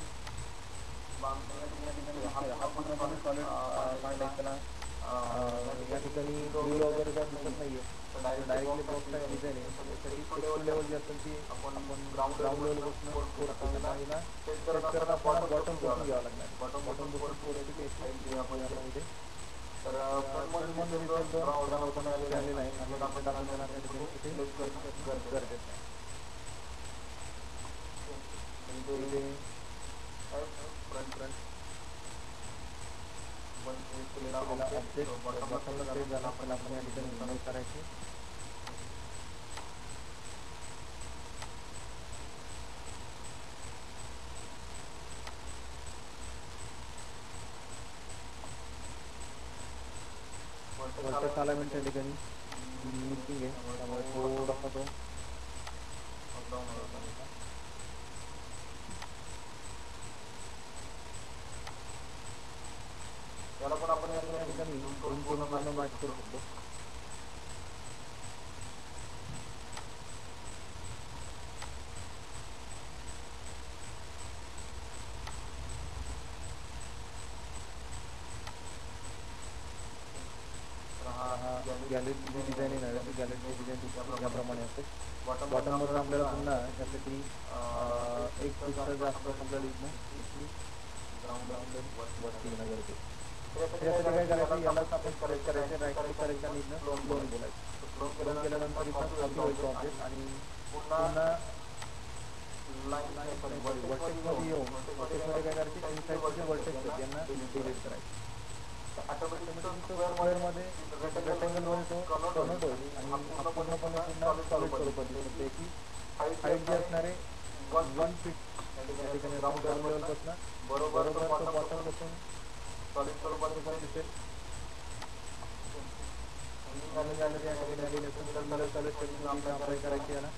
या ठिकाणी दिसतोय हा पूर्णपणे सॉलिड पार्ट आहे. त्याला या ठिकाणी ग्रिल वगैरे काय दिसत नाहीये, तर डायरेक्टली बॉक्स टाईप डिझाईन आहे. त्यासाठी एक्सट्रूड लेवल जी असेल ती आपण ग्राउंड लेवलपासून फोर्थ टाकायला हिला सेट करत असताना बॉटम पासून घ्यावं लागणार. बॉटम पासून फोर्थची घ्यायची आपण इथे. तर फ्रंटमध्ये दिसेल जो ग्राउंड पण आलेला आहे आणि आपण टाकून देणार त्या ठिकाणी इथे गरजेचं आहे. इथे फ्रंट फ्रंट केलेला ऑब्जेक्ट बॉटमला सेट झाला पण आपण या ठिकाणी रिमूव्ह करायचे. वर्टेक्स अलाइनमेंट त्या ठिकाणी मिसिंग आहे, त्यामुळे थोडासा तो अपडाऊन होता. त्याला पण आपण या ठिकाणी झूम करून पूर्ण मॅच करू शकतो. हा गॅलरीची जी डिझाईन येणार आहे ती गॅलरीची डिझाईन याप्रमाणे असते. बॉटमवरून आपल्याला पुन्हा त्यासाठी एक पिक्सल जास्त आपल्याला इथनं ग्राउंड वरती येणं गरजेचं. त्यासाठी काय करायचं, यालाच आपण सिलेक्ट करायचं, राईट क्लिक करायचं आणि इथनं क्लोन बोलायचं. क्लोन केल्यानंतर इथं कॉपी व्हायचं ऑब्जेक्ट आणि पुन्हा वर्टेक्समध्ये येऊन वर्टेक्समध्ये काय करायचे, इनसाईडचे जे वर्टेक्स आहेत यांना डिलीट करायचे. ऑटोमॅटिक स्क्वेअरमध्ये रेक्टँगलमध्ये तो कन्वर्ट होईल आणि हा पूर्णपणे पुन्हा सॉलिड स्वरूपात दिसेल. त्याची हाईट जी असणार आहे वन फीट या ठिकाणी ग्राउंड लेवलपासून बरोबर तो बॉटमपासून सॉलिड स्वरूपात दिसेल. आणि गॅलरी या ठिकाणी आलेली असेल तर मला सॉलिड टेक्निक अप्लाय करायची याला.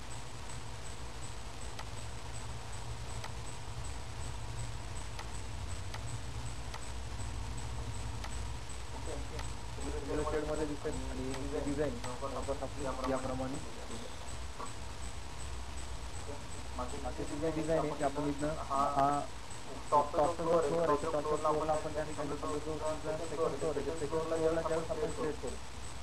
शेडमध्ये दिसेल आणि डिझाईन आपली याप्रमाणे बाकीची जी डिझाईन आहे ती आपण इथनं हा टॉपचा जो फ्लोअर आहे त्या टॉपच्या फ्लोअरला आपण त्या ठिकाणी जो तुमचा सेकंड फ्लोअर आहे त्या सेकंड फ्लोअरला ज्यावेळेस आपण क्रिएट करू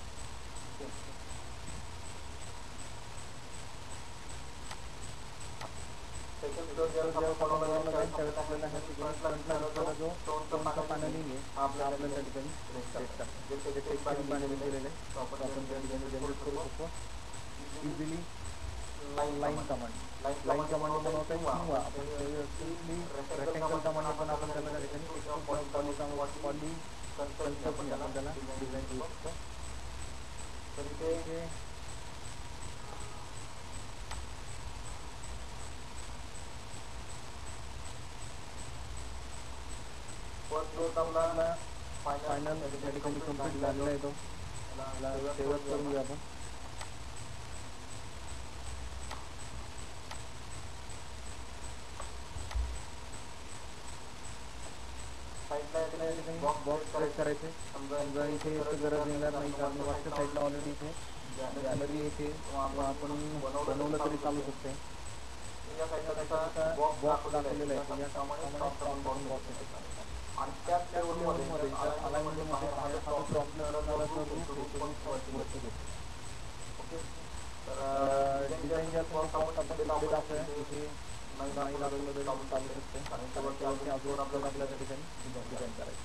सेकंड फ्लोअर ज्यावेळेस आपण बनवला जाईल त्यावेळेस आपल्याला ह्या ठिकाणी फ्रंटला दिसणारा जो स्टोनचा पॅनलिंग आहे हा आपल्याला त्या ठिकाणी सेट करायचं. जे टेक्स्चर पॅनलिंग केलेलं आहे तो आपण त्या ठिकाणी जनरेट करू शकतो easily. Line command line command बनवता येईल किंवा आपण सिम्पली रेक्टँगल कमांड पण आपण त्याला त्या ठिकाणी एक्सट्रूड पॉली पॉली कन्स्ट्रक्शन आपण त्याला डिझाईन करू शकतो. तर इथे फर्स्ट फ्लोअर आपला फायनल त्या ठिकाणी कंप्लीट झालेला आहे. तो त्याला सेव्ह करून घेऊ आपण. बॉक्स सिलेक्ट करायचे. समजा इथे गरज येणार नाही कारण मागच्या साईडला ऑलरेडी इथे गॅलरी इथे आपण बनवलं तरी चालू शकते. या साईडला बॉक्स दाखवलेला आहे या कामाने बॉक्स येते आणि त्याच लेवलमध्ये अलाइनमेंटमध्ये हा जो टॉप लेवलला जो रूट आहे तो रूट वरती घेतो. ओके, तर डिझाईन जे असेल आपण तिकडे दाखवूया. इथे नाही दाखवलं तरी चालू शकते कारण त्यावरती अजून आपल्याला आपल्या त्या ठिकाणी डिझाईन करायचं.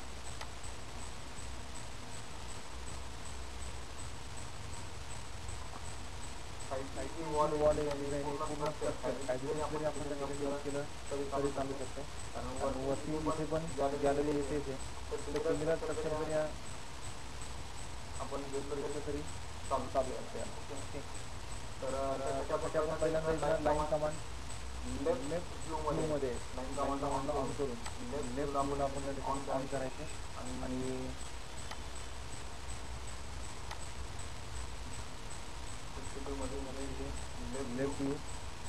साईडची वॉल वॉल डिझाईन पूर्ण स्ट्रक्चर काहीतरी जरी आपण त्या ठिकाणी यूज केलं तरी तरी चालू शकते. कारण वरती इथे पण गॅलरी येतेच आहे तर सिमिलर स्ट्रक्चर जरी आपण घेतलं तरी चालू चालू शकते. ओके, तर त्यासाठी आपण पहिल्यांदा लाईन कमांड लेफ्ट व्ह्यूमध्ये लाईन कमांडला ऑन करून लेफ्ट व्ह्यूला आपण आपण त्या ठिकाणी ऑन करायचे आणि लेफ्ट व्ह्यू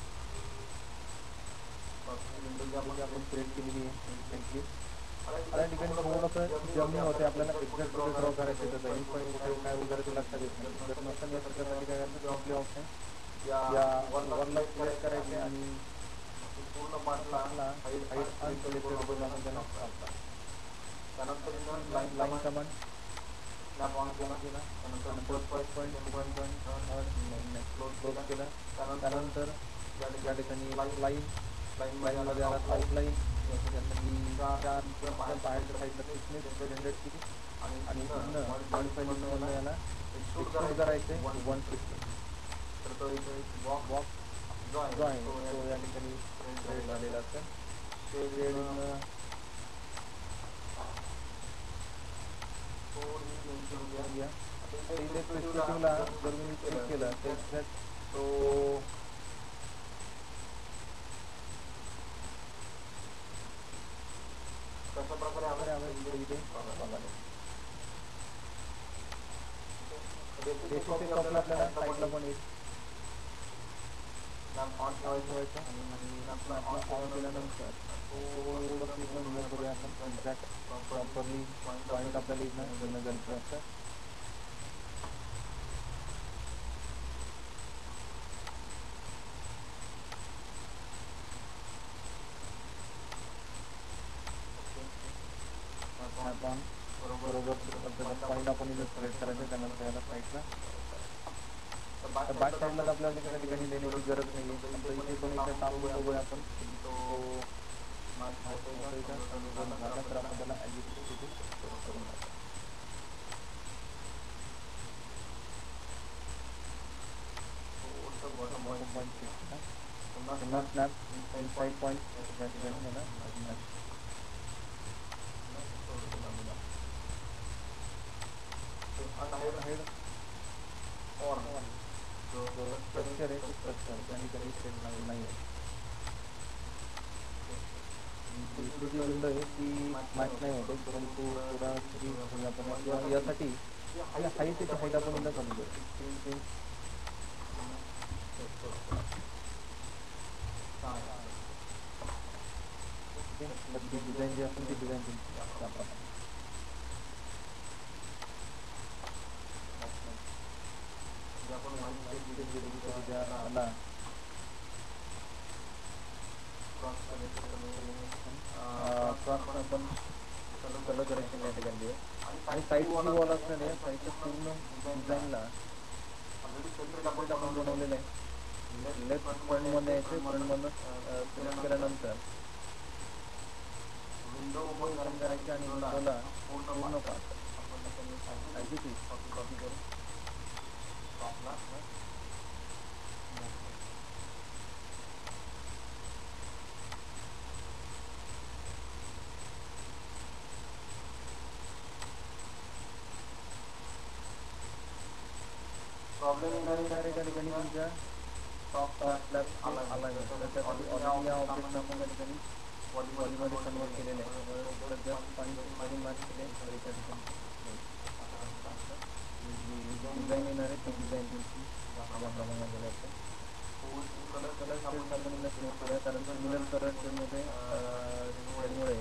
जी आपण क्रिएट केलेली आहे. आता या ठिकाणी थोडंसं जमिंग होते, आपल्याला एक्झॅक्ट कुठे ड्रॉ करायचे त्याचा एंड पॉईंट कुठे काय वगैरे ते लक्षात येत नाही. जर नसेल येत त्यासाठी काय करायचं, सिम्पली ऑप्शन या वरला सिलेक्ट करायचे आणि पूर्ण पार्टला हाईट अनसिलेक्टेड करून आपण त्याला टाकता. त्यानंतर लाईन कमांड स्नॅप ऑन केला, त्यानंतर first point, second point, third close केला. त्यानंतर या ठिकाणी लाईन लाईनमध्ये आला साऊथ लाईन, चार बाहेरच्या साईडला थिकनेस जनरेट केली आणि पुन्हा मॉडिफाय लिमिटमधनं याला एक्सट्रूड करायचे वन फिफ्टी. तर तो एक बॉक्स जो आहे तो या ठिकाणी क्रिएट झालेला असेल. शेडिंग घ्या. इथे स्पेसिफिकला जर मी क्लिक केलं तर एक्झॅक्ट तो कशा प्रकारे आवाज इथे बघा. बेसिक कॉपी आपल्याला साईडला पण येईल. ऑन ठेवायचं आणि ऑन केल्यानंतर थोडंसं इथं मूव्ह करूया आपण. एक्झॅक्ट प्रॉपरली पॉईंट आपल्याला इथं घेणं गरजेचं असतं. आपण बरोबर पॉईंट आपण इथं सिलेक्ट करायचं. त्यानंतर याला साईडला तर बॅक साईडला तर आपल्याला त्या ठिकाणी देण्याची गरज नाही आहे. तर इथे पण इथे टाकून बघूया आपण तो होतोय का. जर झाला तर आपण त्याला ॲडिट करून टाकू. पुन्हा स्नॅप इनसाइड पॉईंट या ठिकाणी मला अनहाईड और जो स्ट्रक्चर आहे तो स्ट्रक्चर त्या ठिकाणी सेट नाही आहे. दुसरी जी विंडो आहे ती मॅच नाही होते, परंतु थोडा तरी आपण यासाठी या हाईट त्याची हाईट आपण इथं कमी करू. ती डिझाईन जी असेल ती डिझाईन तुमची आला क्रॉस आपण कलर करेक्शन या ठिकाणी आहे. आणि साईड वॉल असणारे साईडच्या पूर्ण डिझाईनला ऑलरेडी आपण बनवलेलं आहे. लेफ्ट फ्रंटमध्ये यायचे, फ्रंटमधनं सिलेक्ट केल्यानंतर विंडो ओपन करायची आणि विंडोला पूर्ण part as it is copy करून टॉपला प्रॉब्लेम येणार आहे. त्या ठिकाणी तुमच्या टॉप स्लॅब आला आहे. त्याच्यासाठी ऑलरेडी या ऑब्जेक्टला आपण त्या ठिकाणी बॉडीमध्ये कन्वर्ट केलेलं आहे. सध्या पाणी पाणी मॅच केले तरी त्या ठिकाणी डिझाईन येणार आहे ती डिझाईन तुमची या प्रमाणात गेलं असतं. कलर कलर शेड्स आपण इला सिलेक्ट करूया, कारण सिमिलर कलर शेडमध्ये शेडमुळे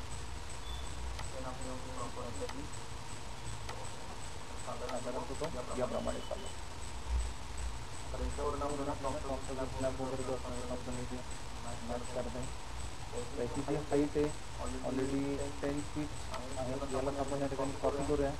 साधारण तो याप्रमाणे चालू. तर याच्यावर नाव स्लॅब वगैरे जो असणार आपण इथे मॅच करत आहे. त्याची जी हाईट आहे ऑलरेडी टेन फीट आहे. यालाच आपण या ठिकाणी कॉपी करूया.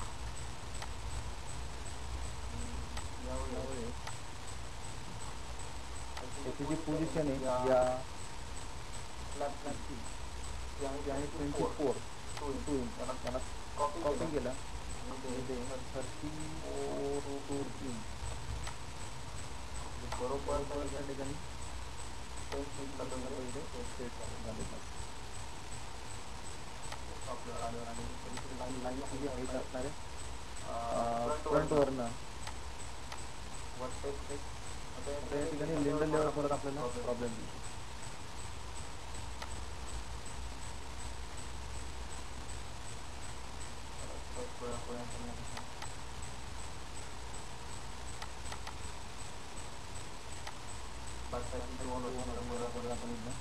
त्याची जी पोझिशन आहे या स्लॅबची ती आहे ट्वेंटी फोर टू इंच. त्याला त्याला कॉपी केला थर्टी फोर टू तीन बरोबर त्या ठिकाणी लाईनची जी हाईट असणार आहे फ्रंटवरनं त्या ठिकाणी लिंडर लेवल परत आपल्याला प्रॉब्लेम येईल. साईडची वॉल होती आपण इथं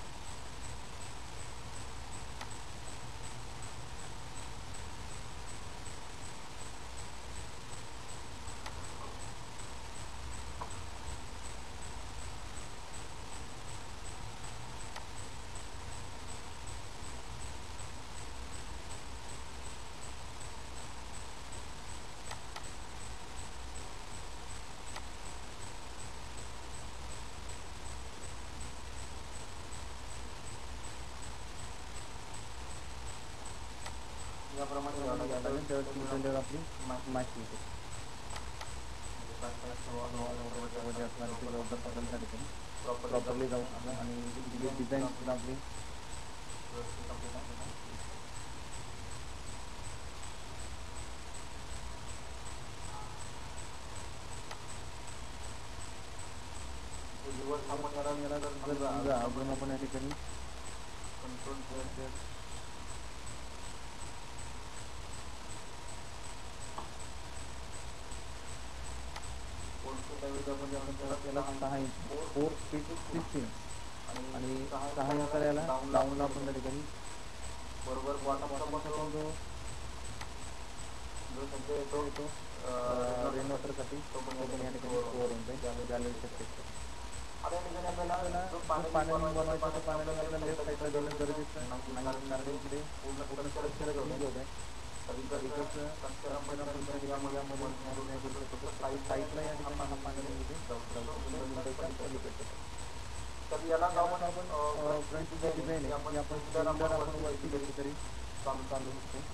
याप्रमाणे आपली माहिती येते प्रॉपरली जाऊ आणि डिझाईन सुद्धा आपली अजून आपण या ठिकाणी कंट्रोल त्याला सहा इंच फोर फीट सिक्स्टीन आणि सहा इंच याला डाऊनला आपण त्या ठिकाणी बरोबर बॉटमचा जो जो सध्या येतो येतो रेन वॉटरसाठी तो पण या ठिकाणी स्टोअर होऊन जाईल गॅलरी शकते आता या ठिकाणी आपल्याला जो पाण्याने बनवायचा तो पाण्याने आपल्याला लेफ्ट साईडला देणं गरजेचं नाही कारण इकडे पूर्ण पूर्ण स्ट्रक्चर घेऊन आहे कधी कधी कसं स्ट्रक्चर साईडला या ठिकाणी हा पाण्याने इथे तर याला आपण आपण फ्रंटची जी डिझाईन आहे ती आपण सिलेंडर आपण वरती घेतली तरी चालू चालू शकतो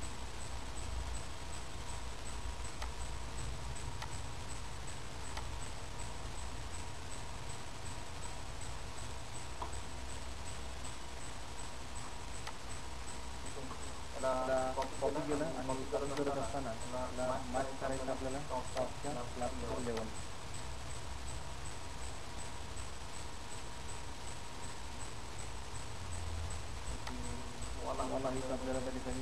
कॉपी केलं आणि कलर करत असताना मॅच करायचं आपल्याला टॉपच्या क्लासच्या लेवल वाला हीच आपल्याला त्या ठिकाणी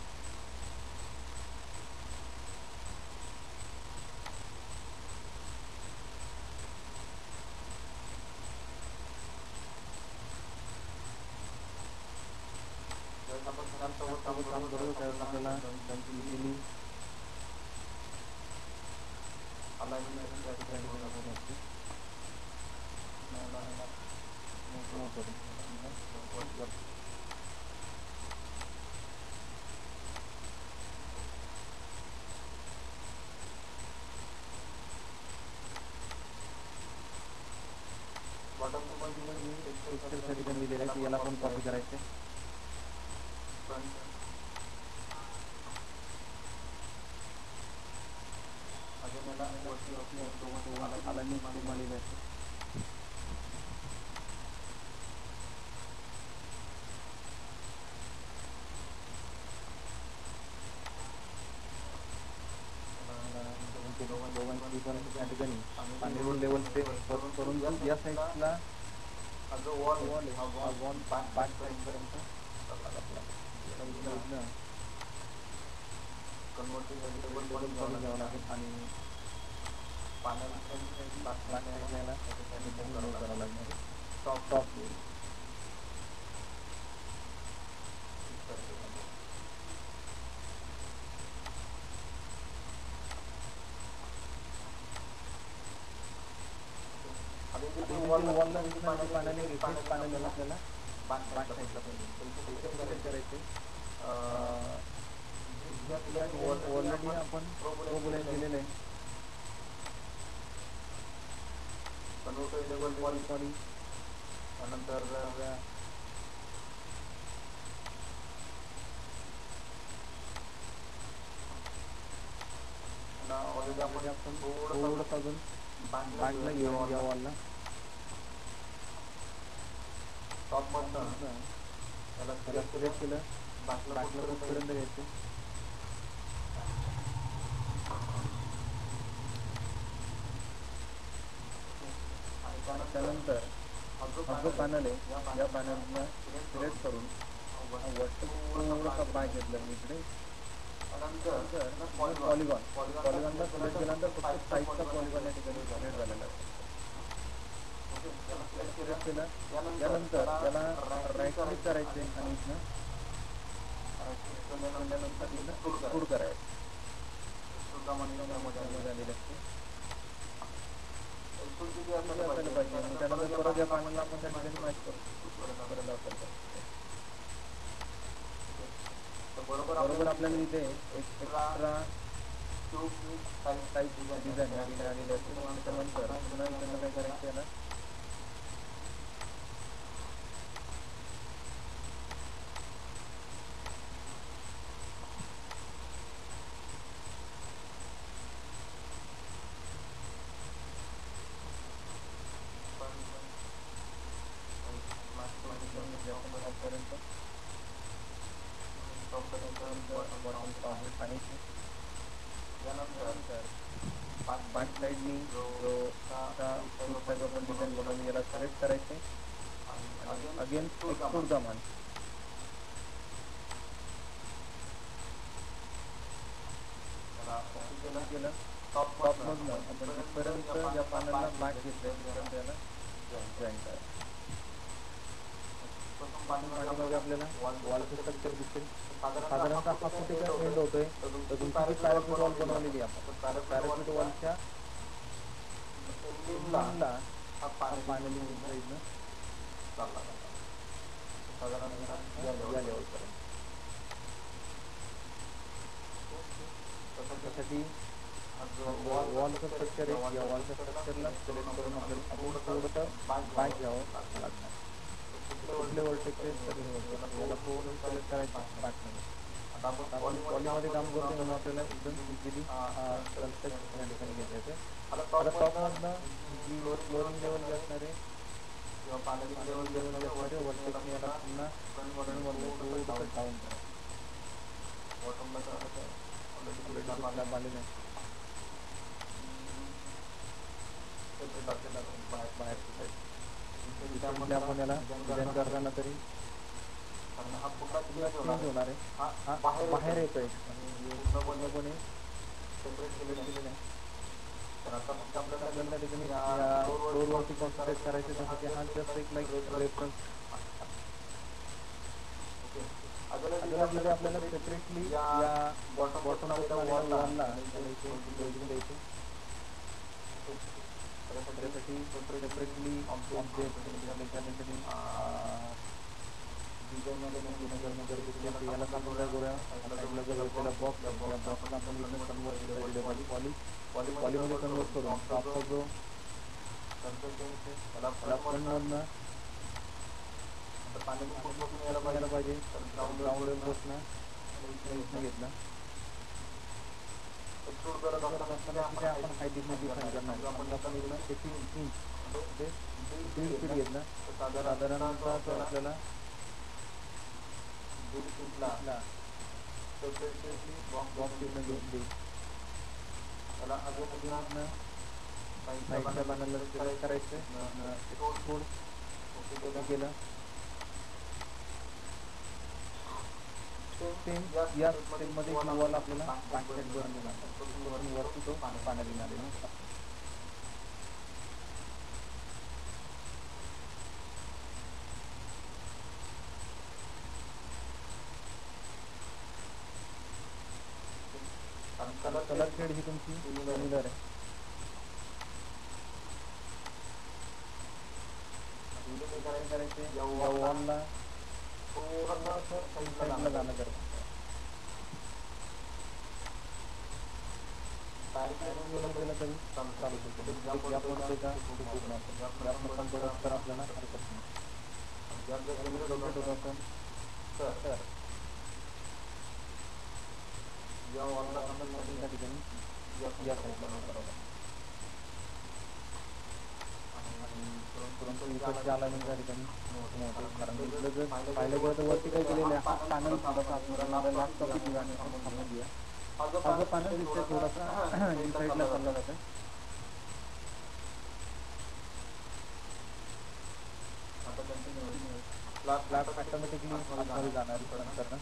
काम करू त्यावेळेस आपल्याला त्यांची इझिली अलाइनमेंट त्या ठिकाणी होणार असते बॉटम टेक्स्चर त्या ठिकाणी दिलेलं आहे की याला पण कॉपी करायचे दोघांची पण त्या ठिकाणी पाणी लेवल ते करून घेऊन या साईडला जो वॉल वॉल हा वॉल पाच साईडपर्यंत कन्वर्टिंग करून घ्यावं लागेल आणि पाण्याला पाण्याला करावं लागणार टॉप टॉप वॉलला पाण्याने घेतले पाण्याला आपल्याला बाग साईडला करायचे ऑलरेडी आपण प्रोबोलाईन दिलेलं आहे कन्वर्टेबल पॉली पॉली त्यानंतर ऑलरेडी आपण आपण थोडंसं अजून बागला घेऊन या वॉलला टॉप मधनं त्याला सिलेक्ट केलं बागला कुठपर्यंत घ्यायचं त्यानंतर हा जो पॅनल आहे या पॅनलला सिलेक्ट करून थोडासा बाय घेतला मी इकडे त्यानंतर पॉलिगॉन पॉलिगॉनला सिलेक्ट केल्यानंतर फक्त साईजचा पॉलिगॉन या ठिकाणी सिलेक्ट झालेला आहे सिलेक्ट केलं. त्यानंतर त्याला राईट क्लिक करायचे आणि इथनं त्यानंतर इथनं एक्सपोर्ट करायचं. झालेलं असते असायला पाहिजे. मग त्यानंतर परत या पानाला आपण त्या ठिकाणी मॅच करतो परत आपल्याला बरोबर आपल्याला इथे एक एक्स्ट्रा टाईप डिझाईन या ठिकाणी आलेली असते. मग त्यानंतर पुन्हा इकडनं काय करायचं याला पाच साईडनी जो आपण डिझाईन बनवली याला सिलेक्ट करायचे आणि अगेन एक्सपोर्ट कमांड केलं. टॉप मधनं आपण इथपर्यंत या पानाला बॅक घेतलंय तिथपर्यंत याला जॉईन करायचं. पाठीमागे आपल्याला वॉलचं स्ट्रक्चर दिसेल. साधारणतः हा कुठे एंड होतोय तर तुमची जी पॅरापेट वॉल बनवलेली आपण पॅरापेट वॉलच्या एंडिंगला हा फायनली इथनं साधारणतः या लेवलपर्यंत. त्यासाठी वॉलचं स्ट्रक्चर आहे या वॉलच्या स्ट्रक्चरला सिलेक्ट करून आपल्याला आपण थोडंसं बॅक घ्यावं लागणार. कुठले वर्टेक्स आहेत तर याला पूर्ण सिलेक्ट करायचं बॅकमध्ये. आता आपण पॉलीमध्ये काम करतो म्हणून आपल्याला एकदम इझिली कन्स्ट्रक्ट या ठिकाणी घेता येते. आता टॉपमधनं जी फ्लोरिंग लेवल जे असणार आहे किंवा पाण्याची लेवल जे असणार आहे वर्टेक्सने याला पुन्हा थोडंसं डाऊन करा. बॉटमला स्लॅब आलेलं आहे बाहेरची साईड. तिथे आपण याला डिझाईन करताना तरी हा पुन्हा चेंज होणार आहे. हा बाहेर येतोय पूर्णपणे सेपरेट केलेलं आहे. तर आता फक्त आपल्याला त्या ठिकाणी या फ्लोरवरती कॉन्सन्ट्रेट करायचं जसं की हा जस्ट एक लाईक रेफरन्स. अजून तिथे आपल्याला सेपरेटली या बॉटम पासून आलेल्या वॉलला जोडून द्यायचे. त्यासाठी सेपरेटली ऑब्जेक्ट त्या ठिकाणी डिझाईनमध्ये पूर्ण करणं गरजेचं आहे. याला आपण काय करूया साईडला जो असलेला बॉक्स या बॉक्सला आपण इथून कन्वर्ट केलं पॉली पॉलीमध्ये कन्वर्ट करून आपला जो त्याला फ्रंटमधनं पाण्याची यायला पाहिजे ग्राउंड लेवलपासून इथनं घेतला. एक्सपोर्ट करत असताना तिथे आपण हाईट इथनं डिफाईन करणार. आपण आपण इथनं एटी इंच म्हणजे दीड फीट घेतला. साधारणतः तो आपल्याला दीड फीटला सेपरेटली बॉक्स इथनं घेऊन देईल. त्याला अजून इथनं साईडच्या पानाला सिलेक्ट करायचं. एक्सपोर्ट ओके केलं. सेम या स्टेपमध्ये वॉल आपल्याला बॅक साईड करून देणार. वरती तो पाण्याला देणार आहे. कलर शेड ही तुमची सिमिलर आहे. काय करायचे या वॉलला साईडला जाणं गरजेचं केलं तरी चालू शकतो. गॅप पडतोय का खूप नाही. गॅप नसेल पडत तर आपल्याला हरकत नाही. गॅप जर जनरेट होत असेल तर या वॉलला त्या ठिकाणी या साईडला बरोबर परंतु इकडच्या अलाइनमेंट त्या ठिकाणी मोठे कारण इकडं जर पाहिलं गेलं तर वरती काय केलेलं आहे. हा पॅनल थोडासा आपल्याला लास्ट टॉपिक ठिकाणी आपण थांबून घेऊया. हा जो पॅनल दिसतोय थोडासा इन साईडला चालला जातोय. आता कंटिन्यू फ्लॅट ऑटोमॅटिकली आतमध्ये जाणार नंतर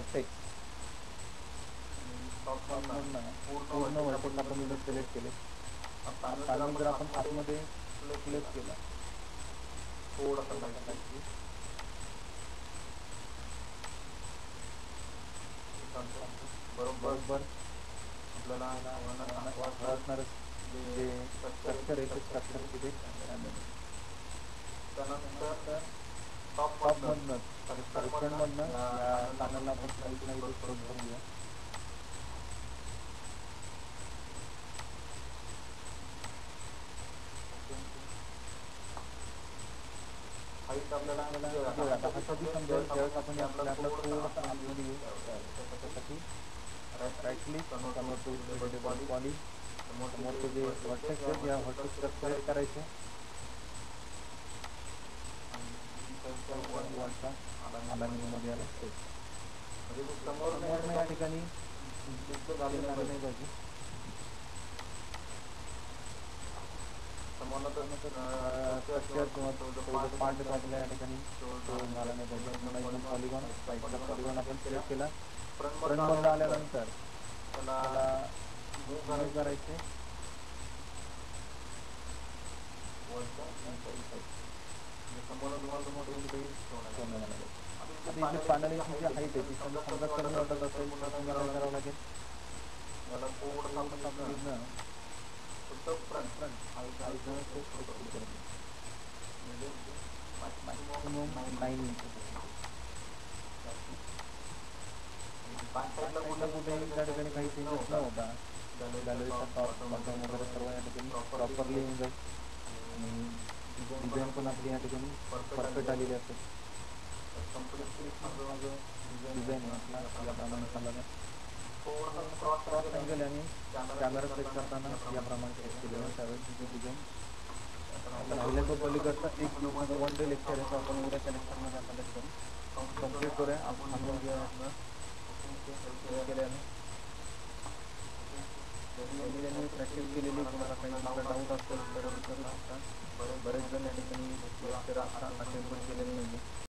वर्टेक्स पूर्ण वर्टेक्स आपण इथं सिलेक्ट केले. पॅनल जर आपण आतमध्ये प्लेस केला थोडासा लाईटली बरोबर आपल्याला असणारच जे स्ट्रक्चर आहे ते स्ट्रक्चर तिथे त्यानंतर टॉपमधनं सॉरी फ्रंटमधनं या पॅनलला आपण साईडला इथे क्लोज करून घेऊया. आपल्याला आता कधी समजेल ज्यावेळेस आपण या स्लॅबला थोडंसं आतमध्ये घेऊ त्याच्यासाठी right click convert to editable poly समोरचे जे व्हर्टेक्स आहेत या व्हर्टेक्सला सिलेक्ट करायचे वरचा अलाइनमेंटमध्ये आला म्हणजे समोर या ठिकाणी झालेलं नाही पाहिजे. स्ट्रक्चर किंवा तो जो पार्ट आपल्या या ठिकाणी तो झाला नाही पाहिजे. एकदम पॉलिगॉन साईडचा पॉलिगॉन आपण सिलेक्ट केला. फ्रंटमधला आल्यानंतर त्याला मूव्ह करायचे आता इथे पॅनलची जी हाईट आहे ती समजा कमी वाटत असेल तर तुम्हाला काय करावं लागेल याला थोडंसं आपण इथनं फ्रंट फ्रंट म्हणजे मॅक्सिमम नाईन इंच कुठे त्या ठिकाणी काही चेंजेस न होता गॅलरीचा टॉप बॉटम वगैरे सर्व या ठिकाणी प्रॉपरली येऊन जाईल आणि डिझाईन पण आपली या ठिकाणी परफेक्ट आलेली असेल. डिझाईन आहे आपला याप्रमाणे चालला क्रॉस अँगल आणि कॅमेरा सेट करताना याप्रमाणे सेट केलेलं आहे. त्यावेळेस तिथे डिझाईन आता राहिल्या तो पलीकडचा एक दिवसाचा वन डे लेक्चर आहे तो आपण उद्याच्या लेक्चरमध्ये आपण लेक्चर कम्प्लीट करूया. आपण थांबून घेऊया केल्याने ज्यांनी प्रॅक्टिस केलेली कोणाला काही डाऊट असेल तर विचारू शकता. बरेच जण या ठिकाणी लेक्चर अटेंड पण केलेले नाही.